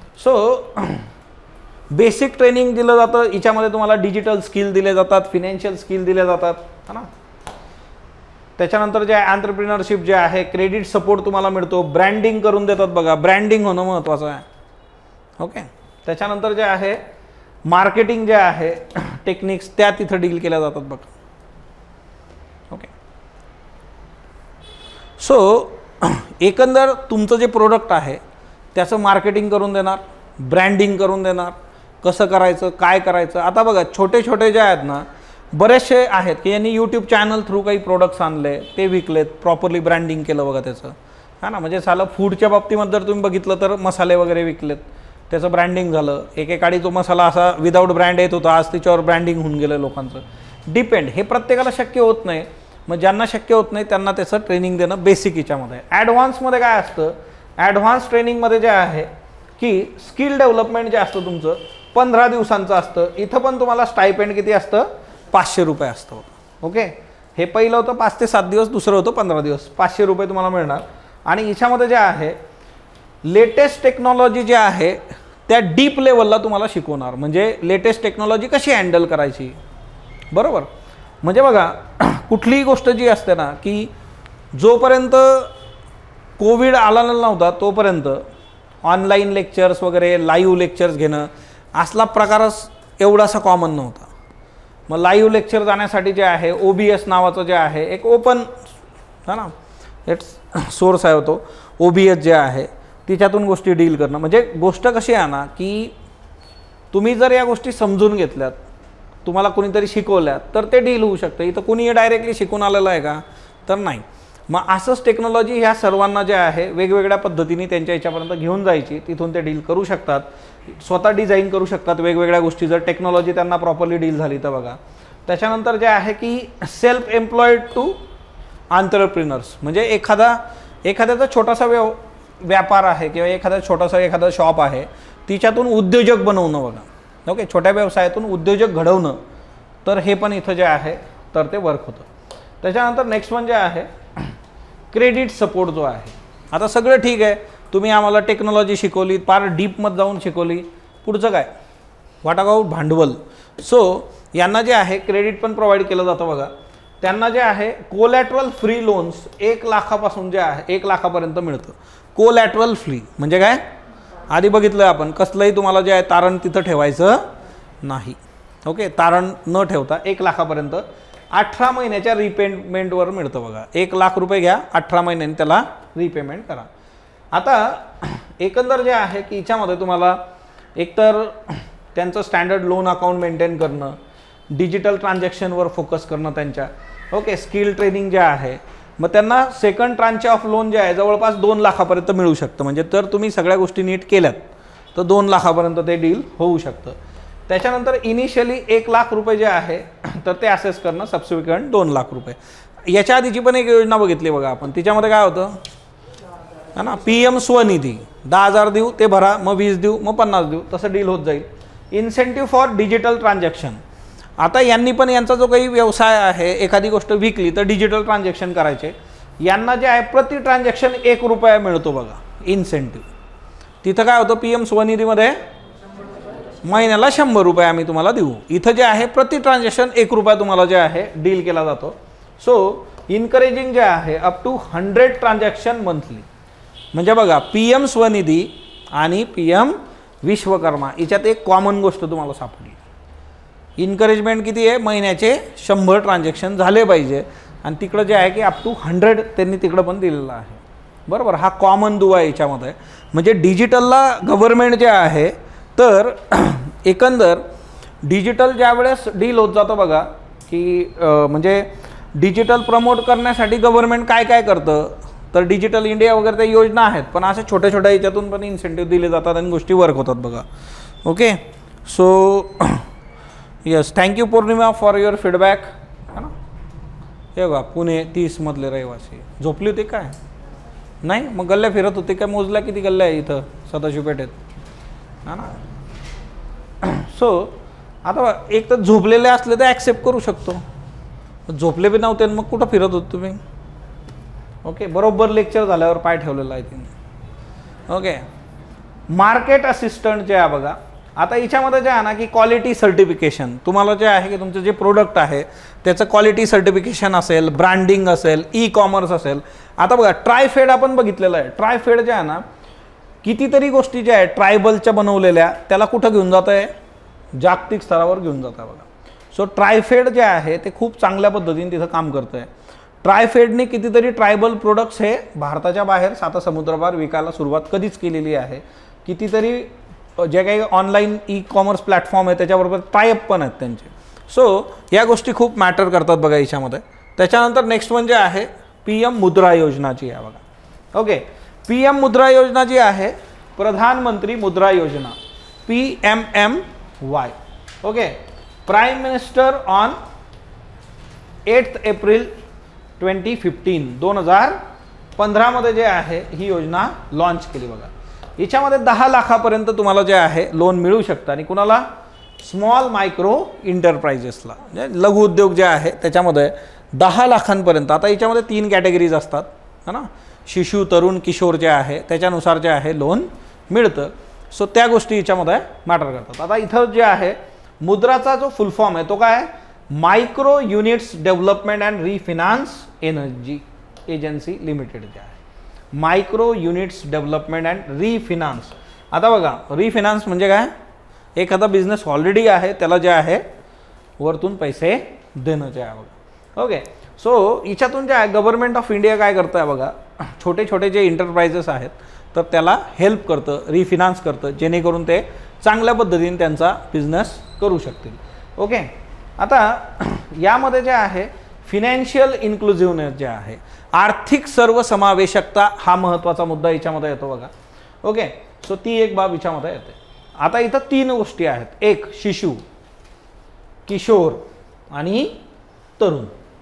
सो बेसिक ट्रेनिंग दिलं जातं, याच्यामध्ये तुम्हाला डिजिटल स्किल दिले जातात, फिनान्शियल स्किल दिले जातात, है ना. त्याच्यानंतर जे आहे एंटरप्रिनरशिप जे आहे, क्रेडिट सपोर्ट तुम्हाला मिळतो, ब्रँडिंग करून देतात बघा, ब्रँडिंग होणं महत्त्वाचं आहे, ओके. त्याच्यानंतर जे आहे मार्केटिंग जे आहे टेक्निक्स त्या तिथं डील केल्या जातात बघा, ओके. सो एकंदर तुमचं जे प्रोडक्ट आहे त्याचं मार्केटिंग करून देणार, ब्रँडिंग करून देणार, कसं करायचं काय करायचं. आता बघा छोटे छोटे जे आहेत ना बरेचसे आहेत की यांनी यूट्यूब चॅनल थ्रू काही प्रोडक्ट्स आणले, ते विकलेत, प्रॉपरली ब्रँडिंग केलं बघा त्याचं, हा ना. म्हणजे झालं फूडच्या बाबतीमध्ये जर तुम्ही बघितलं तर मसाले वगैरे विकलेत, त्याचं ब्रँडिंग झालं. एकेकाळी तो मसाला असा विदाऊट ब्रँड येत होता, आज त्याच्यावर ब्रँडिंग होऊन गेलं लोकांचं. डिपेंड, हे प्रत्येकाला शक्य होत नाही. मग ज्यांना शक्य होत नाही त्यांना त्याचं ट्रेनिंग देणं बेसिक याच्यामध्ये. ॲडव्हान्समध्ये काय असतं, ॲडव्हान्स ट्रेनिंगमध्ये जे आहे की स्किल डेव्हलपमेंट जे असतं तुमचं पंधरा दिवसांचं असतं. इथं पण तुम्हाला स्टायपेंड किती असतं, पाचशे रुपये असतं. ओके, हे पहिलं होतं पाच ते सात दिवस, दुसरं होतं पंधरा दिवस, पाचशे रुपये तुम्हाला मिळणार. आणि याच्यामध्ये जे आहे लेटेस्ट टेक्नॉलॉजी जे आहे त्या डीप लेवलला तुम्हाला शिकवणार. म्हणजे लेटेस्ट टेक्नॉलॉजी कशी हँडल करायची, बरोबर. म्हणजे बघा कुठलीही गोष्ट जी असते ना की जोपर्यंत कोविड आला नव्हता तोपर्यंत ऑनलाईन लेक्चर्स वगैरे लाईव्ह लेक्चर्स घेणं असला प्रकारच एवढासा कॉमन नव्हता. मग लाईव्ह लेक्चर जाण्यासाठी जे आहे ओ बी एस नावाचं जे आहे एक ओपन हा ना इट्स सोर्स आहे तो ओ बी एस जे आहे तिच्यातून गोष्टी डील करणं. म्हणजे गोष्ट कशी आहे ना की तुम्ही जर या गोष्टी समजून घेतल्यात, तुम्हाला कोणीतरी शिकवल्यात तर ते डील होऊ शकतं. इथं कुणी डायरेक्टली शिकून आलेलं आहे का, तर नाही. मग असंच टेक्नॉलॉजी ह्या सर्वांना जे आहे वेगवेगळ्या पद्धतीने त्यांच्या याच्यापर्यंत घेऊन जायची, तिथून ते डील करू शकतात, स्वतः डिझाईन करू शकतात वेगवेगळ्या गोष्टी जर टेक्नॉलॉजी त्यांना प्रॉपरली डील झाली तर. बघा त्याच्यानंतर जे आहे की सेल्फ एम्प्लॉईड टू एंटरप्रेन्योर्स, म्हणजे एखादा एखाद्याचा छोटासा व्यव व्यापार आहे किंवा एखादा छोटासा एखादा शॉप आहे, तिच्यातून उद्योजक बनवणं. बघा ओके, छोट्या व्यवसायातून उद्योजक घडवणं, तर हे पण इथं जे आहे तर ते वर्क होतं. त्याच्यानंतर नेक्स्ट वन जे आहे क्रेडिट सपोर्ट जो आहे. आता सगळं ठीक आहे, तुम्ही आम्हाला टेक्नॉलॉजी शिकवली, पार डीपमध्ये जाऊन शिकवली, पुढचं काय, व्हॉट अबाउट भांडवल. सो यांना जे आहे क्रेडिट पण प्रोव्हाइड केलं जातं. बघा त्यांना जे आहे कोलॅटरल फ्री लोन्स एक लाखापासून जे आहे एक लाखापर्यंत मिळतं. कोलॅटरल फ्री म्हणजे काय, आधी बघितलं आपण कसलंही तुम्हाला जे आहे तारण तिथं ठेवायचं नाही. ओके, तारण न ठेवता एक लाखापर्यंत अठरा महिन्याच्या रिपेमेंटवर मिळतं. बघा एक लाख रुपये घ्या, अठरा महिन्यांनी त्याला रिपेमेंट करा. आता एकंदर जे आहे की याच्यामध्ये तुम्हाला एकतर त्यांचं स्टँडर्ड लोन अकाउंट मेंटेन करणं, डिजिटल ट्रान्झॅक्शनवर फोकस करणं त्यांच्या. ओके, स्किल ट्रेनिंग जे आहे, मग त्यांना सेकंड ट्रांच ऑफ लोन जे आहे जवळपास दोन लाखापर्यंत मिळू शकतं. म्हणजे तर तुम्ही सगळ्या गोष्टी नीट केल्यात तर दोन लाखापर्यंत ते डील होऊ शकतं. त्याच्यानंतर इनिशियली एक लाख रुपये जे आहे तर ते असेस करणं, सबसिक्वेंट दोन लाख रुपये. याच्या आधीची पण एक योजना बघितली बघा आपण, तिच्यामध्ये काय होतं है ना, पी एम स्वनिधी, दहा हजार देऊ ते भरा, मग वीस देऊ, मग पन्नास देऊ, तसं डील होत जाईल. इन्सेंटिव्ह फॉर डिजिटल ट्रान्झॅक्शन, आता यांनी पण यांचा जो काही व्यवसाय आहे एखादी गोष्ट विकली तर डिजिटल ट्रान्झॅक्शन करायचे. यांना जे आहे प्रति ट्रान्झॅक्शन एक रुपया मिळतो बघा इन्सेंटिव्ह. तिथं काय होतं पी एम स्वनिधीमध्ये महिन्याला शंभर रुपये आम्ही तुम्हाला देऊ. इथं जे आहे प्रति ट्रान्झॅक्शन एक रुपया तुम्हाला जे आहे डील केला जातो. सो इन्करेजिंग जे आहे up to hundred transaction monthly. म्हणजे बघा पी एम स्वनिधी आणि पी एम विश्वकर्मा याच्यात एक कॉमन गोष्ट तुम्हाला सापडली. इन्करेजमेंट किती आहे, महिन्याचे शंभर ट्रान्झॅक्शन झाले पाहिजे. आणि तिकडं जे आहे की अप टू हंड्रेड त्यांनी तिकडं पण दिलेलं आहे. बरोबर, हा कॉमन दुवा आहे याच्यामध्ये. म्हणजे डिजिटलला गव्हर्नमेंट जे आहे तर एकंदर डिजिटल ज्यावेळेस डील होत जातं बघा की म्हणजे डिजिटल प्रमोट करण्यासाठी गव्हर्नमेंट काय काय करतं, तर डिजिटल इंडिया वगैरे त्या योजना आहेत, पण अशा छोट्या छोट्या याच्यातून पण इन्सेंटिव्ह दिले जातात आणि गोष्टी वर्क होतात बघा. Okay, so yes, thank you Purnima for your feedback. है ना, हे बघा पुणे तीसमधले रहिवासी झोपली होती काय, नाही मग गल्ल्या फिरत होते काय, मोजल्या किती गल्ल्या आहे इथं सदाशिव पेठेत, हा ना. सो आता एक तर झोपलेले असले तर ॲक्सेप्ट करू शकतो, झोपले बी नव्हते मग कुठं फिरत होत तुम्ही. ओके, बरोबर लेक्चर झाल्यावर पाय ठेवलेला आहे तिने. ओके, मार्केट असिस्टंट जे आहे बघा, आता याच्यामध्ये जे आहे ना की क्वालिटी सर्टिफिकेशन तुम्हाला जे आहे की तुमचं जे प्रोडक्ट आहे त्याचं क्वालिटी सर्टिफिकेशन असेल, ब्रँडिंग असेल, ई कॉमर्स असेल. आता बघा ट्रायफेड आपण बघितलेलं आहे. ट्रायफेड जे आहे ना कितीतरी गोष्टी ज्या आहेत ट्रायबलच्या बनवलेल्या त्याला कुठं घेऊन जात आहे, जागतिक स्तरावर घेऊन जात आहे बघा. सो ट्रायफेड जे आहे ते खूप चांगल्या पद्धतीने तिथं काम करतं आहे. ट्रायफेडने कितीतरी ट्रायबल प्रोडक्ट्स हे भारताच्या बाहेर साता समुद्रापार विकायला सुरुवात कधीच केलेली आहे. कितीतरी जे काही ऑनलाईन ई कॉमर्स प्लॅटफॉर्म आहे त्याच्याबरोबर टायअप पण आहेत त्यांचे. सो या गोष्टी खूप मॅटर करतात बघा याच्यामध्ये. त्याच्यानंतर नेक्स्ट म्हणजे आहे पी एम मुद्रा योजना जी आहे बघा. ओके, पी एम मुद्रा योजना जी आहे Pradhan Mantri Mudra Yojana, P M M Y. Okay, prime minister on eight April twenty fifteen दोन हजार पंधरामध्ये जे आहे ही योजना लॉन्च केली बघा. याच्यामध्ये दहा लाखापर्यंत तुम्हाला जे आहे लोन मिळू शकतं आणि कुणाला, स्मॉल मायक्रो इंटरप्राइजेसला, म्हणजे लघु उद्योग जे आहे त्याच्यामध्ये दहा लाखांपर्यंत. आता याच्यामध्ये तीन कॅटेगरीज असतात है ना, शिशु, तरुण, किशोर जे आहे त्याच्यानुसार जे आहे लोन मिळतं. सो त्या गोष्टी याच्यामध्ये मॅटर करतात. आता इथं जे आहे मुद्राचा जो फुल फॉर्म आहे तो काय आहे, micro units development and refinance energy agency limited जे आहे, micro units development and refinance. आता बघा रिफिनान्स म्हणजे काय, एखादा बिझनेस ऑलरेडी आहे त्याला जे आहे वरतून पैसे देणं जे आहे बघा. ओके, सो याच्यातून जे आहे गव्हर्नमेंट ऑफ इंडिया काय करतं आहे बघा, छोटे छोटे जे इंटरप्राइजेस आहेत तर त्याला हेल्प करतं, रिफिनान्स करतं, जेणेकरून ते चांगल्या पद्धतीने त्यांचा बिझनेस करू शकतील. ओके, आता यामध्ये जे आहे फिनॅन्शियल इन्क्लुझिव्हनेस जे आहे, आर्थिक सर्वसमावेशकता हा महत्त्वाचा मुद्दा याच्यामध्ये येतो बघा. ओके, सो ती एक बाब याच्यामध्ये येते. आता इथं तीन गोष्टी आहेत, एक शिशु, किशोर आणि तरुण.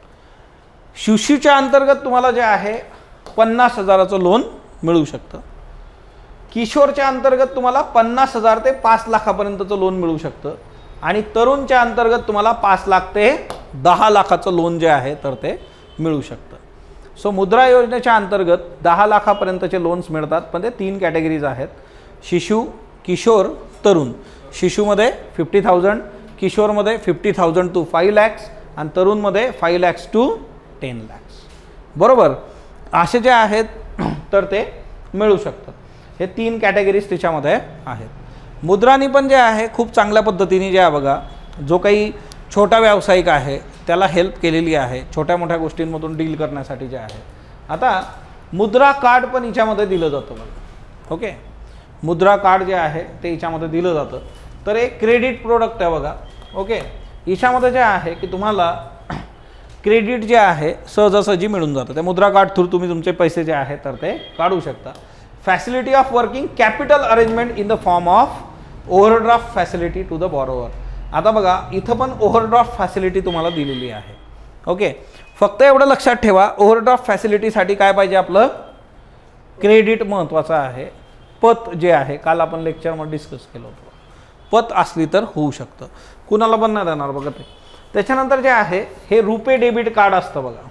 शिशुच्या अंतर्गत तुम्हाला जे आहे पन्नास हजाराचं लोन मिळू शकतं. किशोरच्या अंतर्गत तुम्हाला पन्नास हजार ते पाच लाखापर्यंतचं लोन मिळू शकतं आणि तरुणच्या अंतर्गत तुम्हाला पाच लाख ते दहा लाखाचं लोन जे आहे तर ते मिळू शकतं. सो मुद्रा योजनेच्या अंतर्गत दहा लाखापर्यंतचे लोन्स मिळतात, पण ते तीन कॅटेगरीज आहेत, शिशु, किशोर, तरुण. शिशुमध्ये फिफ्टी थाउजंड, किशोरमध्ये fifty thousand to five lakhs आणि तरुणमध्ये five lakhs to ten lakhs. बरोबर, असे जे आहेत तर ते मिळू शकतात. हे तीन कॅटेगरीज त्याच्यामध्ये आहेत. मुद्रानी पण जे आहे खूप चांगल्या पद्धतीने जे आहे बघा, जो काही छोटा व्यावसायिक आहे त्याला हेल्प केलेली आहे छोट्या मोठ्या गोष्टींमधून डील करण्यासाठी जे आहे. आता मुद्रा कार्ड पण याच्यामध्ये दिलं जातं बघा. ओके, मुद्रा कार्ड जे आहे ते याच्यामध्ये दिलं जातं. तर एक क्रेडिट प्रोडक्ट आहे बघा. ओके, याच्यामध्ये जे आहे की तुम्हाला क्रेडिट जे आहे सहजासहजी मिळून जातं. त्या मुद्रा कार्ड थ्रू तुम्ही तुमचे पैसे जे आहे तर ते काढू शकता. Facility of working capital arrangement in the form of overdraft facility to the borrower. आता बघा इथं पण ओव्हरड्राफ्ट फॅसिलिटी तुम्हाला दिलेली आहे. ओके, फक्त एवढं लक्षात ठेवा, ओव्हरड्राफ्ट फॅसिलिटीसाठी काय पाहिजे, आपलं क्रेडिट महत्त्वाचं आहे. पत जे आहे काल आपण लेक्चरमध्ये डिस्कस केलं होतं, पत असली तर होऊ शकतं, कुणाला पण नाही देणार बघा ते. त्याच्यानंतर जे आहे हे रुपे डेबिट कार्ड असतं बघा.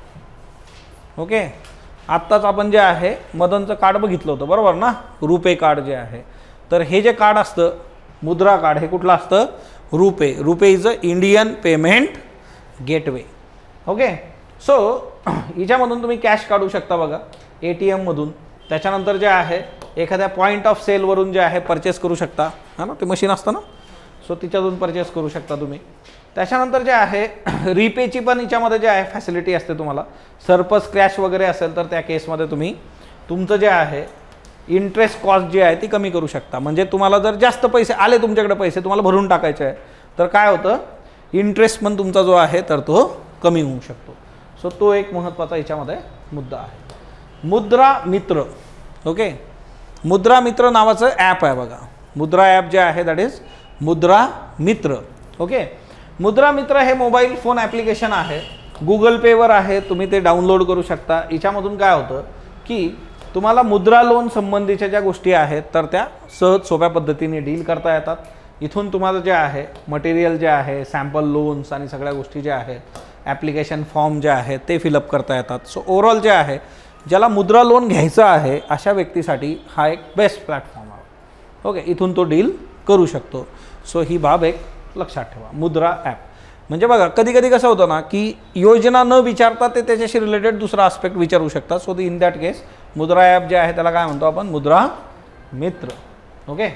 ओके, आत्ताच आपण जे आहे मदनचं कार्ड बघितलं होतं बरोबर ना, रुपे कार्ड जे आहे. तर हे जे कार्ड असतं मुद्रा कार्ड हे कुठलं असतं, RuPay. RuPay is a Indian payment gateway. Okay, so याच्यामधून तुम्ही कॅश काढू शकता बघा ए टी एममधून. त्याच्यानंतर जे आहे एखाद्या पॉईंट ऑफ सेलवरून जे आहे परचेस करू शकता, हा ना, ते मशीन असतं ना, सो तिच्यातून परचेस करू शकता तुम्ही. त्याच्यानंतर जे आहे रिपेची पण याच्यामध्ये जे आहे फॅसिलिटी असते तुम्हाला. सरप्लस क्रॅश वगैरे असेल तर त्या केसमध्ये तुम्ही तुमचं जे आहे इंटरेस्ट कॉस्ट जी आहे ती कमी करू शकता. म्हणजे तुम्हाला जर जास्त पैसे आले तुमच्याकडे, पैसे तुम्हाला भरून टाकायचे आहे, तर काय होतं इंटरेस्ट पण तुमचा जो आहे तर तो कमी होऊ शकतो. सो तो एक महत्त्वाचा याच्यामध्ये मुद्दा आहे. मुद्रा मित्र. ओके, मुद्रा मित्र नावाचं ॲप आहे बघा. मुद्रा ॲप जे आहे दॅट इज मुद्रा मित्र. ओके, मुद्रा मित्र हे मोबाईल फोन ॲप्लिकेशन आहे, गुगल पेवर आहे, तुम्ही ते डाउनलोड करू शकता. याच्यामधून काय होतं की तुम्हाला मुद्रा लोन संबंधीच्या ज्या गोष्टी आहेत तर त्या सहज सोप्या पद्धतीने डील करता येतात. इथून तुम्हाला जे आहे मटेरियल जे आहे, सॅम्पल लोन्स आणि सगळ्या गोष्टी ज्या आहेत, ॲप्लिकेशन फॉर्म जे आहेत ते फिलअप करता येतात. सो ओव्हरऑल जे आहे ज्याला मुद्रा लोन घ्यायचं आहे अशा व्यक्तीसाठी हा एक बेस्ट प्लॅटफॉर्म आहे. ओके, इथून तो डील करू शकतो. सो ही बाब एक लक्षात ठेवा, मुद्रा ॲप. म्हणजे बघा कधी कधी कसं होतं ना की योजना न विचारता ते त्याच्याशी रिलेटेड दुसरा आस्पेक्ट विचारू शकतात. सो इन दॅट केस मुद्रा ॲप जे आहे त्याला काय म्हणतो आपण, मुद्रा मित्र. Okay,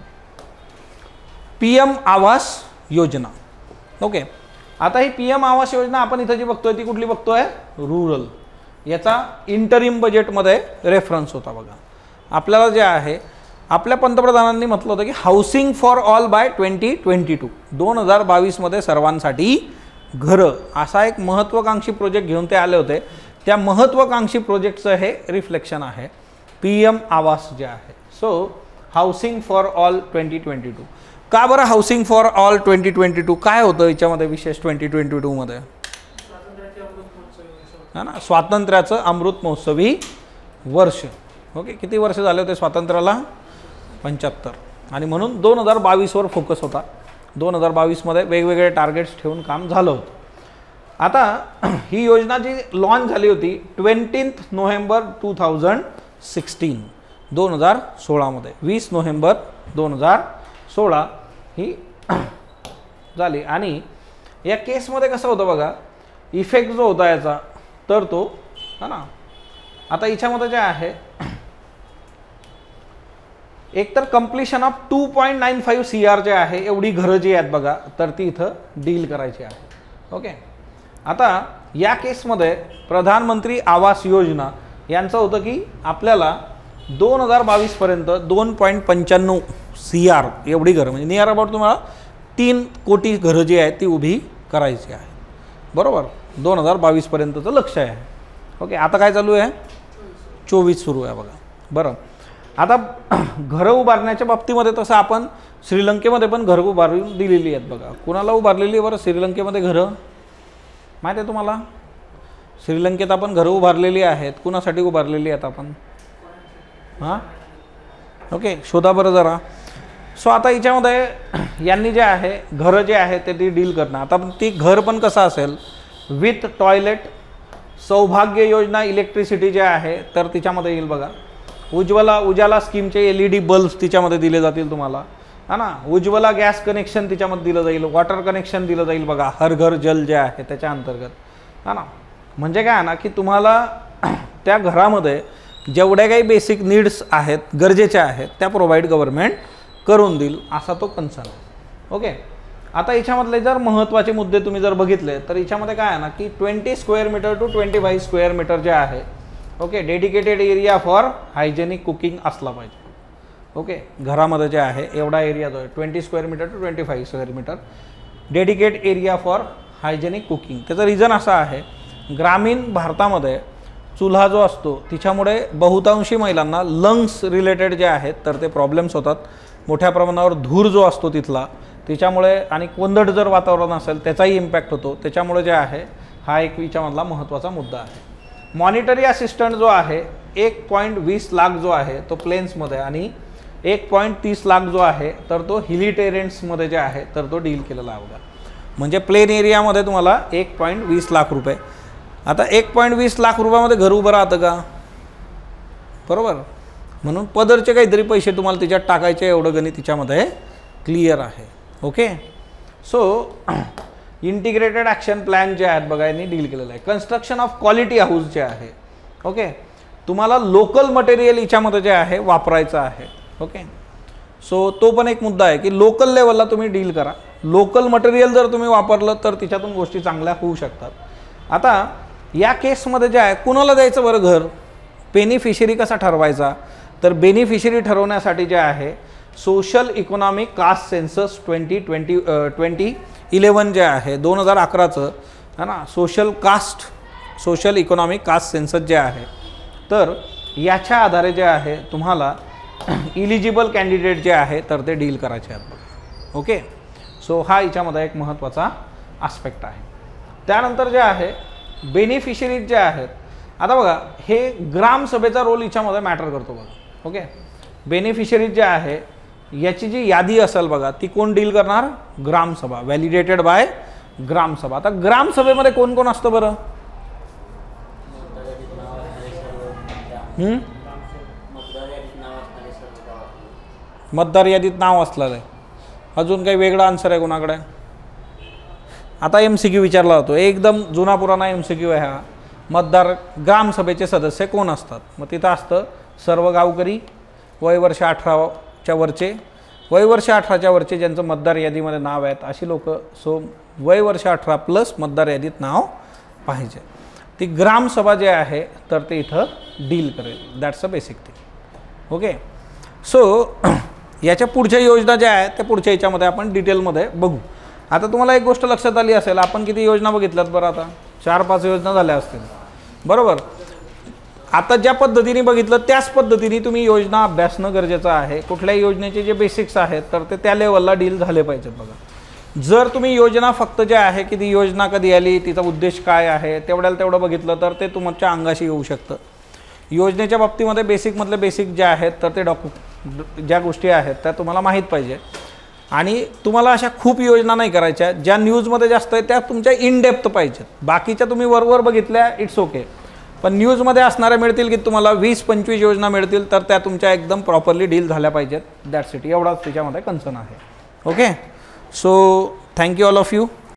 P M Awas Yojana. Okay, आता ही पी एम आवास योजना आपण इथं जी बघतोय ती कुठली बघतोय, रुरल. याचा इंटरिम बजेटमध्ये रेफरन्स होता बघा. आपल्याला जे आहे आपल्या पंतप्रधानांनी म्हटलं होतं की housing for all by twenty twenty two दोन हजार बावीसमध्ये सर्वांसाठी घरं असा एक महत्त्वाकांक्षी प्रोजेक्ट घेऊन ते आले होते. त्या महत्त्वाकांक्षी प्रोजेक्टचं हे रिफ्लेक्शन आहे पी एम आवास जे आहे. So housing for all twenty twenty two. का बरं housing for all twenty twenty two काय होतं याच्यामध्ये विशेष ट्वेंटी ट्वेंटी टूमध्ये? हा ना, स्वातंत्र्याचं अमृत महोत्सवी वर्ष. ओके, किती वर्ष झाले होते स्वातंत्र्याला? पंच्याहत्तर. आणि म्हणून दोन हजार बावीसवर फोकस होता. दोन हजार बावीसमध्ये वेगवेगळे टार्गेट्स ठेवून काम झालं होतं. आता ही योजना जी लॉन्च झाली होती twentieth November two thousand sixteen दोन हजार सोळामध्ये वीस नोव्हेंबर दोन हजार सोळा ही झाली. आणि या केसमध्ये कसं होतं बघा, इफेक्ट जो होता याचा तर तो हा ना, आता याच्यामध्ये जे आहे एक तर completion of two point nine five C R जे आहे एवढी घरं जी आहेत बघा तर ती इथं डील करायची आहे. ओके, आता या केसमध्ये प्रधानमंत्री आवास योजना यांचं होतं की आपल्याला दोन हजार बावीसपर्यंत दोन पॉईंट पंच्याण्णव सी आर एवढी घरं म्हणजे नियर अबाउट तुम्हाला तीन कोटी घरं जी आहेत ती उभी करायची आहे. बरोबर, दोन हजार बावीसपर्यंतचं लक्ष आहे. ओके, आता काय चालू आहे? चोवीस सुरू आहे बघा. बरं, आता घरं उभारण्याच्या बाबतीमध्ये तसं आपण श्रीलंकेमध्ये पण घरं उभारून दिलेली आहेत बघा. कुणाला उभारलेली आहे बरं श्रीलंकेमध्ये घरं माहीत आहे तुम्हाला? श्रीलंकेत आपण घरं उभारलेली आहेत. कुणासाठी उभारलेली आहेत आपण? हां, ओके, शोधा बरं जरा. सो आता याच्यामध्ये यांनी जे आहे घरं जे आहे ते ती डील करणं. आता ती घर पण कसं असेल? विथ टॉयलेट, सौभाग्य योजना इलेक्ट्रिसिटी जे आहे तर तिच्यामध्ये येईल बघा. उज्ज्वला उजाला स्कीमचे एल ई डी बल्ब्स तिच्यामध्ये दिले जातील तुम्हाला, हा ना. उज्ज्वला गॅस कनेक्शन तिच्यामध्ये दिलं जाईल, वॉटर कनेक्शन दिलं जाईल बघा, हर घर जल जे आहे त्याच्या अंतर्गत, हा ना. म्हणजे काय आहे ना की तुम्हाला त्या घरामध्ये जेवढ्या काही बेसिक नीड्स आहेत गरजेच्या आहेत त्या प्रोव्हाइड गव्हर्नमेंट करून देईल असा तो कन्सर्न आहे. ओके, आता याच्यामधले जर महत्त्वाचे मुद्दे तुम्ही जर बघितले तर याच्यामध्ये काय आहे ना की twenty square metre to twenty five square metre जे आहे, okay, dedicated area for hygienic cooking असला पाहिजे. ओके, घरामध्ये जे आहे एवढा एरिया जो आहे twenty square metre to twenty five square metre dedicate area for hygienic cooking. त्याचं रिझन असं आहे, ग्रामीण भारतामध्ये चुल्हा जो असतो तिच्यामुळे बहुतांशी महिलांना लंग्स रिलेटेड जे आहेत तर ते प्रॉब्लेम्स होतात. मोठ्या प्रमाणावर धूर जो असतो तिथला त्याच्यामुळे आणि कोंदट जर वातावरण असेल त्याचाही इम्पॅक्ट होतो. त्याच्यामुळे जे आहे हा एक याच्यामधला महत्त्वाचा मुद्दा आहे. मॉनिटरी असिस्टंट जो आहे एक पॉईंट वीस लाख जो आहे तो प्लेन्समध्ये आणि एक पॉईंट तीस लाख जो आहे तर तो हिली टेरेंट्समध्ये जे आहे तर तो डील केलेला आहे बघा. म्हणजे प्लेन एरियामध्ये तुम्हाला एक पॉईंट वीस लाख रुपये. आता एक पॉईंट वीस लाख रुपयामध्ये घर उभं राहतं का? बरोबर, म्हणून पदरचे काहीतरी पैसे तुम्हाला तिच्यात टाकायचे एवढं गणित तिच्यामध्ये क्लिअर आहे. Okay, so integrated action plan जे आहेत बघा यांनी डील केलेलं आहे. कन्स्ट्रक्शन ऑफ क्वालिटी हाऊस जे आहे, ओके, तुम्हाला लोकल मटेरियल याच्यामध्ये जे आहे वापरायचं आहे. ओके, सो तो पण एक मुद्दा आहे की लोकल लेवलला तुम्ही डील करा. लोकल मटेरियल जर तुम्ही वापरलं तर तिच्यातून गोष्टी चांगल्या होऊ शकतात. आता या केसमध्ये जे आहे कुणाला द्यायचं बरं घर? बेनिफिशरी कसा ठरवायचा? तर बेनिफिशरी ठरवण्यासाठी जे आहे social economic caste census twenty twenty twenty eleven जे आहे दोन हजार अकराचं, है ना, social caste social economic caste census जे आहे तर याच्या आधारे जे आहे तुम्हाला इलिजिबल कॅन्डिडेट जे आहे तर ते डील करायचे आहेत. ओके, सो हा याच्यामध्ये एक महत्त्वाचा आस्पेक्ट आहे. त्यानंतर जे आहे बेनिफिशरीज जे आहेत, आता बघा हे ग्रामसभेचा रोल याच्यामध्ये मॅटर करतो बघा. ओके, बेनिफिशरीज जे आहे याची जी यादी असेल बघा ती कोण डील करणार? Gram sabha, validated by gram sabha. आता ग्रामसभेमध्ये कोण कोण असतं बरं? मतदार यादीत नाव असलेलं आहे. अजून काही वेगळा आन्सर आहे कोणाकडे? आता एम सी क्यू विचारला होतो, एकदम जुना पुराणा एम सी क्यू आहे हा. मतदार ग्रामसभेचे सदस्य कोण असतात? मग तिथं असतं सर्व गावकरी, वयवर्ष अठराच्या वरचे, वयवर्ष अठराच्या वरचे ज्यांचं मतदार यादीमध्ये नाव आहेत अशी लोक. सो वयवर्ष अठरा प्लस मतदार यादीत नाव पाहिजे. ती ग्रामसभा जे आहे तर ते इथं डील करेल. That's a basic thing. Okay, so याच्या पुढच्या योजना ज्या आहेत त्या पुढच्या याच्यामध्ये आपण डिटेलमध्ये बघू. आता तुम्हाला एक गोष्ट लक्षात आली असेल, आपण किती योजना बघितल्यात बरं, आता चार पाच योजना झाल्या असतील बरोबर. आता ज्या पद्धतीने बघितलं त्याच पद्धतीने तुम्ही योजना अभ्यासणं गरजेचं आहे. कुठल्याही योजनेचे जे बेसिक्स आहेत तर ते त्या लेवलला डील झाले पाहिजेत. बघा, जर तुम्ही योजना फक्त जे आहे की ती योजना कधी आली, तिचा उद्देश काय आहे, तेवढ्याला तेवढं बघितलं तर ते तुमच्या अंगाशी येऊ शकतं. योजनेच्या बाबतीमध्ये बेसिकमधले बेसिक जे आहेत तर ते डॉक्यु ज्या गोष्टी आहेत त्या तुम्हाला माहीत पाहिजे. आणि तुम्हाला अशा खूप योजना नाही करायच्या, ज्या न्यूजमध्ये जास्त आहे त्या तुमच्या इन डेप्थ पाहिजेत. बाकीच्या तुम्ही वरवर बघितल्या इट्स ओके, पण न्यूजमध्ये असणाऱ्या मिळतील की तुम्हाला वीस पंचवीस योजना मिळतील तर त्या तुमच्या एकदम प्रॉपरली डील झाल्या पाहिजेत. दॅट्स इट, एवढाच त्याच्यामध्ये कन्सर्न आहे. Okay, so thank you all of you.